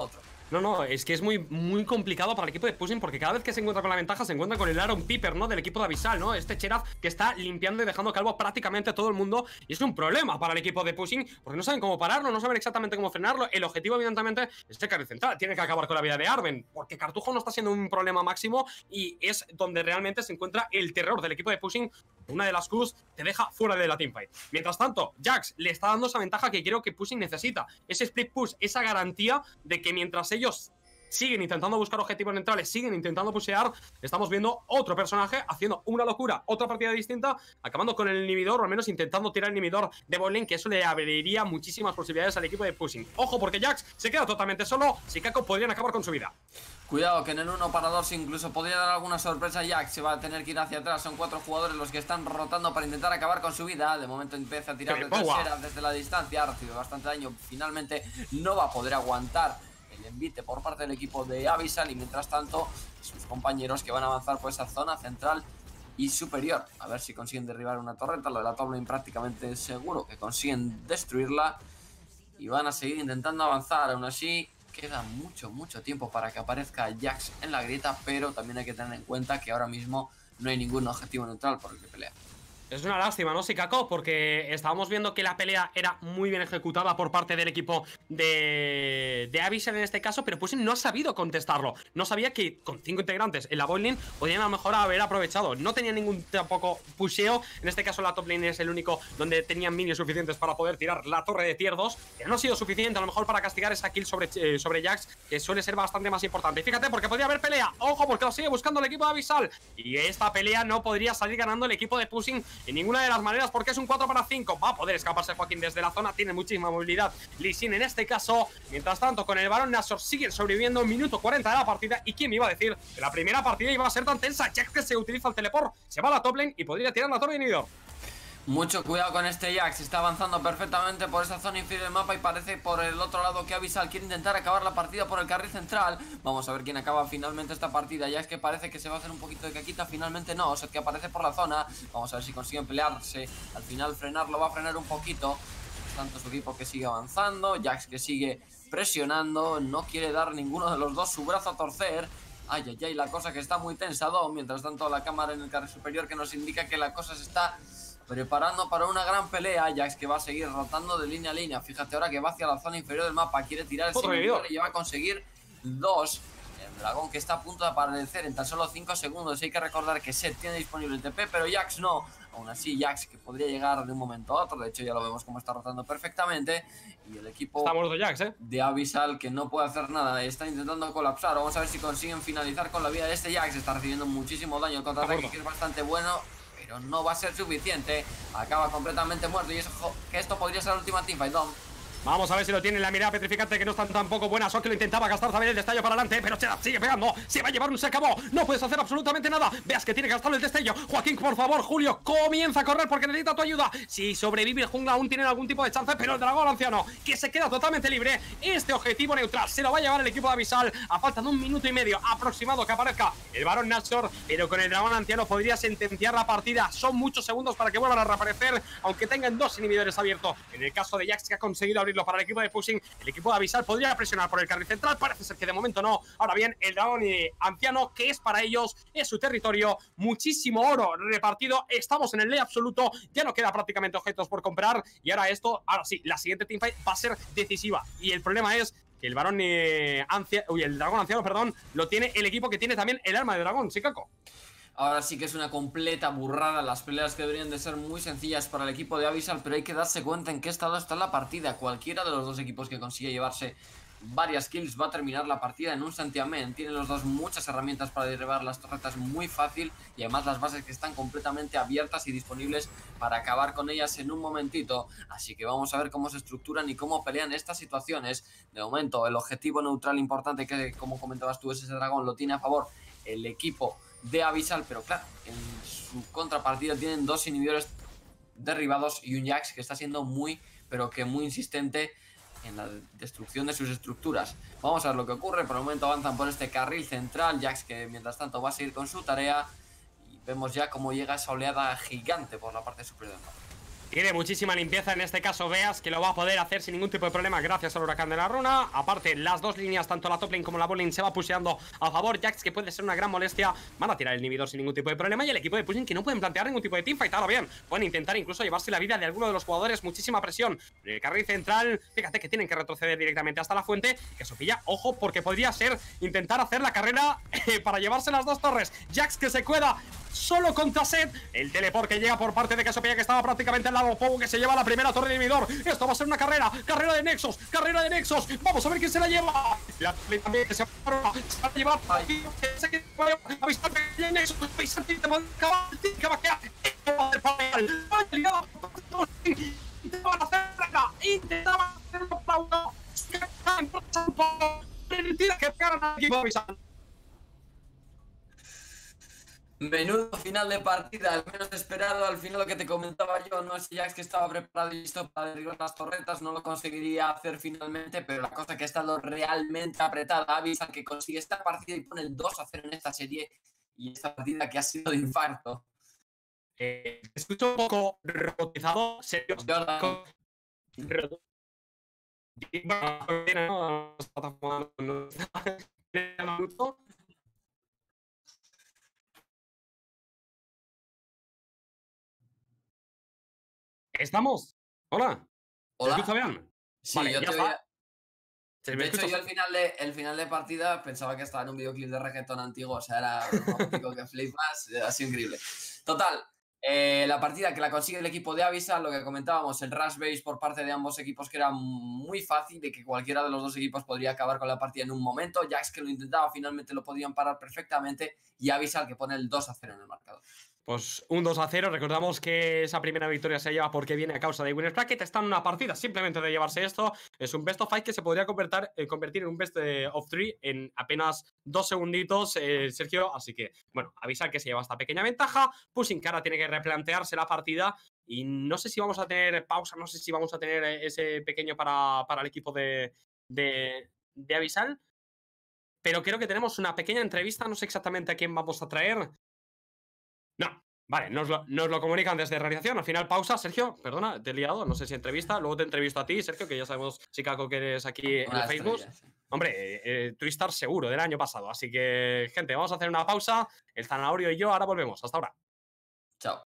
Speaker 2: No, no, es que es muy, muy complicado para el equipo de Pushing porque cada vez que se encuentra con la ventaja se encuentra con el Aaron Piper, ¿no? Del equipo de Abyssal, ¿no? Este Cheraf que está limpiando y dejando calvo prácticamente a todo el mundo y es un problema para el equipo de Pushing porque no saben cómo pararlo, no saben exactamente cómo frenarlo. El objetivo, evidentemente, es el carry central. Tiene que acabar con la vida de Arben porque Cartujo no está siendo un problema máximo y es donde realmente se encuentra el terror del equipo de Pushing. Una de las Qs te deja fuera de la teamfight. Mientras tanto, Jax le está dando esa ventaja que creo que Pushing necesita. Ese split push, esa garantía de que mientras ellos siguen intentando buscar objetivos neutrales, siguen intentando pushear, estamos viendo otro personaje haciendo una locura, otra partida distinta, acabando con el inhibidor, o al menos intentando tirar el inhibidor de botlane, que eso le abriría muchísimas posibilidades al equipo de Pushing. Ojo, porque Jax se queda totalmente solo, Sikako podrían acabar con su vida.
Speaker 1: Cuidado, que en el uno para dos incluso podría dar alguna sorpresa. Jax se va a tener que ir hacia atrás. Son cuatro jugadores los que están rotando para intentar acabar con su vida. De momento empieza a tirar de tercera desde la distancia. Recibe bastante daño. Finalmente no va a poder aguantar el envite por parte del equipo de Abyssal. Y mientras tanto, sus compañeros que van a avanzar por esa zona central y superior. A ver si consiguen derribar una torreta. Lo de la top lane prácticamente seguro que consiguen destruirla. Y van a seguir intentando avanzar. Aún así, queda mucho, mucho tiempo para que aparezca Jax en la grieta, pero también hay que tener en cuenta que ahora mismo no hay ningún objetivo neutral por el que pelea.
Speaker 2: Es una lástima, ¿no, Sikako? Porque estábamos viendo que la pelea era muy bien ejecutada por parte del equipo de, de Abyssal en este caso, pero Pushing no ha sabido contestarlo. No sabía que con cinco integrantes en la bot lane podían a lo mejor haber aprovechado. No tenía ningún tampoco pusheo. En este caso la top lane es el único donde tenían minions suficientes para poder tirar la torre de tier dos, que no ha sido suficiente a lo mejor para castigar esa kill sobre, eh, sobre Jax, que suele ser bastante más importante. Y fíjate, porque podría haber pelea. Ojo, porque lo sigue buscando el equipo de Abyssal. Y esta pelea no podría salir ganando el equipo de Pushing en ninguna de las maneras, porque es un cuatro para cinco. Va a poder escaparse Joaquín desde la zona, tiene muchísima movilidad Lee Sin en este caso. Mientras tanto, con el Barón Nashor siguen sobreviviendo. Minuto cuarenta de la partida. ¿Y quién me iba a decir que la primera partida iba a ser tan tensa? Ya que se utiliza el teleport, se va a la top lane y podría tirar la torre de inhibidor.
Speaker 1: Mucho cuidado con este Jax, está avanzando perfectamente por esa zona inferior del mapa y parece por el otro lado que Abyssal quiere intentar acabar la partida por el carril central. Vamos a ver quién acaba finalmente esta partida. Jax que parece que se va a hacer un poquito de caquita, finalmente no, o sea que aparece por la zona. Vamos a ver si consiguen pelearse, al final frenarlo, va a frenar un poquito. Tanto su equipo que sigue avanzando, Jax que sigue presionando, no quiere dar ninguno de los dos su brazo a torcer. Ay, ay, ay, la cosa que está muy tensado. Mientras tanto la cámara en el carril superior que nos indica que la cosa se está preparando para una gran pelea. Jax que va a seguir rotando de línea a línea. Fíjate ahora que va hacia la zona inferior del mapa. Quiere tirar el inhibidor y va a conseguir dos. El dragón que está a punto de aparecer en tan solo cinco segundos. Hay que recordar que Seth tiene disponible el T P, pero Jax no. Aún así, Jax que podría llegar de un momento a otro. De hecho, ya lo vemos como está rotando perfectamente. Y el equipo
Speaker 2: está muerto Jax, ¿eh?
Speaker 1: de Abyssal que no puede hacer nada. Está intentando colapsar. Vamos a ver si consiguen finalizar con la vida de este Jax. Está recibiendo muchísimo daño. El contraataque que es bastante bueno, pero no va a ser suficiente. Acaba completamente muerto y eso, que esto podría ser la última teamfight, Dom.
Speaker 2: Vamos a ver si lo tiene la mirada petrificante, que no están tampoco buenas. O que lo intentaba gastar también el destello para adelante, pero Cheraf sigue pegando. Se va a llevar un se acabó. No puedes hacer absolutamente nada. Veas que tiene que gastar el destello. Joaquín, por favor, Julio, comienza a correr porque necesita tu ayuda. Si sobrevive el jungla aún tienen algún tipo de chance, pero el dragón anciano, que se queda totalmente libre. Este objetivo neutral se lo va a llevar el equipo de Abyssal. A falta de un minuto y medio aproximado que aparezca el Barón Nashor, pero con el dragón anciano podría sentenciar la partida. Son muchos segundos para que vuelvan a reaparecer, aunque tengan dos inhibidores abiertos. En el caso de Jax, que ha conseguido abrirlo para el equipo de Pushing, el equipo de Abyssal podría presionar por el carril central. Parece ser que de momento no. Ahora bien, el dragón anciano, que es para ellos, es su territorio. Muchísimo oro repartido. Estamos en el ley absoluto. Ya no queda prácticamente objetos por comprar. Y ahora esto, ahora sí, la siguiente teamfight va a ser decisiva. Y el problema es que el varón eh, anciano, uy, el dragón anciano, perdón, lo tiene el equipo que tiene también el arma de dragón, Sikako.
Speaker 1: Ahora sí que es una completa burrada. Las peleas que deberían de ser muy sencillas para el equipo de Abyssal, pero hay que darse cuenta en qué estado está la partida. Cualquiera de los dos equipos que consigue llevarse varias kills va a terminar la partida en un santiamén. Tienen los dos muchas herramientas para derribar las torretas muy fácil, y además las bases que están completamente abiertas y disponibles para acabar con ellas en un momentito. Así que vamos a ver cómo se estructuran y cómo pelean estas situaciones. De momento el objetivo neutral importante, que como comentabas tú es ese dragón, lo tiene a favor el equipo de Abyssal, pero claro, en su contrapartida tienen dos inhibidores derribados y un Jax que está siendo muy, pero que muy insistente en la destrucción de sus estructuras. Vamos a ver lo que ocurre. Por el momento avanzan por este carril central. Jax que mientras tanto va a seguir con su tarea. Y vemos ya cómo llega esa oleada gigante por la parte superior del mapa.
Speaker 2: Tiene muchísima limpieza, en este caso Veas, que lo va a poder hacer sin ningún tipo de problema gracias al huracán de la runa. Aparte, las dos líneas, tanto la top lane como la bot lane, se va pusheando a favor. Jax, que puede ser una gran molestia, van a tirar el inhibidor sin ningún tipo de problema. Y el equipo de Pushing, que no pueden plantear ningún tipo de teamfight. Ahora bien, pueden intentar incluso llevarse la vida de alguno de los jugadores. Muchísima presión. El carril central, fíjate que tienen que retroceder directamente hasta la fuente. Que Sofía, ojo, porque podría ser intentar hacer la carrera eh, para llevarse las dos torres. Jax, que se cuela solo contra Seth. El teleport que llega por parte de Cassiopeia, que estaba prácticamente al lado. Pogo, que se lleva la primera torre de inhibidor. Esto va a ser una carrera, carrera de Nexus, carrera de Nexus. Vamos a ver quién se la lleva. La también que se va a llevar. Avisar que hay Nexus. Avisar que te va a acabar. Te va a quedar. Intentaban hacer acá. Intentaban hacer un aplauso. Que pegaran al equipo Avisar.
Speaker 1: Menudo final de partida, al menos esperado. Al final, lo que te comentaba yo, no es Jax que estaba preparado y listo para derribar las torretas, no lo conseguiría hacer finalmente, pero la cosa que ha estado realmente apretada, Avisar, que consigue esta partida y pone el dos a cero en esta serie, y esta partida que ha sido de infarto.
Speaker 2: Eh, escucho un poco robotizado, serio.
Speaker 1: Jordan.
Speaker 2: ¿Estamos? Hola.
Speaker 1: Hola.
Speaker 2: ¿Te escucha bien?
Speaker 1: Sí,
Speaker 2: vale,
Speaker 1: yo
Speaker 2: ya
Speaker 1: te
Speaker 2: está.
Speaker 1: veía...
Speaker 2: ¿Se me
Speaker 1: De hecho,
Speaker 2: escuchas?
Speaker 1: yo al final de, el final de partida pensaba que estaba en un videoclip de reggaetón antiguo, o sea, era romántico que flipas, ha sido increíble. Total, eh, la partida que la consigue el equipo de Avisar, lo que comentábamos, el rush base por parte de ambos equipos, que era muy fácil, de que cualquiera de los dos equipos podría acabar con la partida en un momento. Jax, que lo intentaba, finalmente lo podían parar perfectamente, y Avisar, que pone el dos a cero en el marcador.
Speaker 2: Pues un dos a cero, recordamos que esa primera victoria se lleva porque viene a causa de Winners Bracket. Está en una partida simplemente de llevarse esto. Es un best of five que se podría convertir, eh, convertir en un best of three en apenas dos segunditos, eh, Sergio. Así que, bueno, Avisar que se lleva esta pequeña ventaja. Pushing Cara tiene que replantearse la partida. Y no sé si vamos a tener pausa, no sé si vamos a tener ese pequeño para, para el equipo de, de, de Avisar. Pero creo que tenemos una pequeña entrevista, no sé exactamente a quién vamos a traer. No, vale, nos lo, nos lo comunican desde realización. Al final, pausa, Sergio, perdona, te he liado, no sé si entrevista. Luego te entrevisto a ti, Sergio, que ya sabemos, Chicago, que eres aquí en el Facebook. Estrella, sí. Hombre, eh, eh, Twistar seguro del año pasado. Así que, gente, vamos a hacer una pausa. El Zanahorio y yo ahora volvemos. Hasta ahora.
Speaker 1: Chao.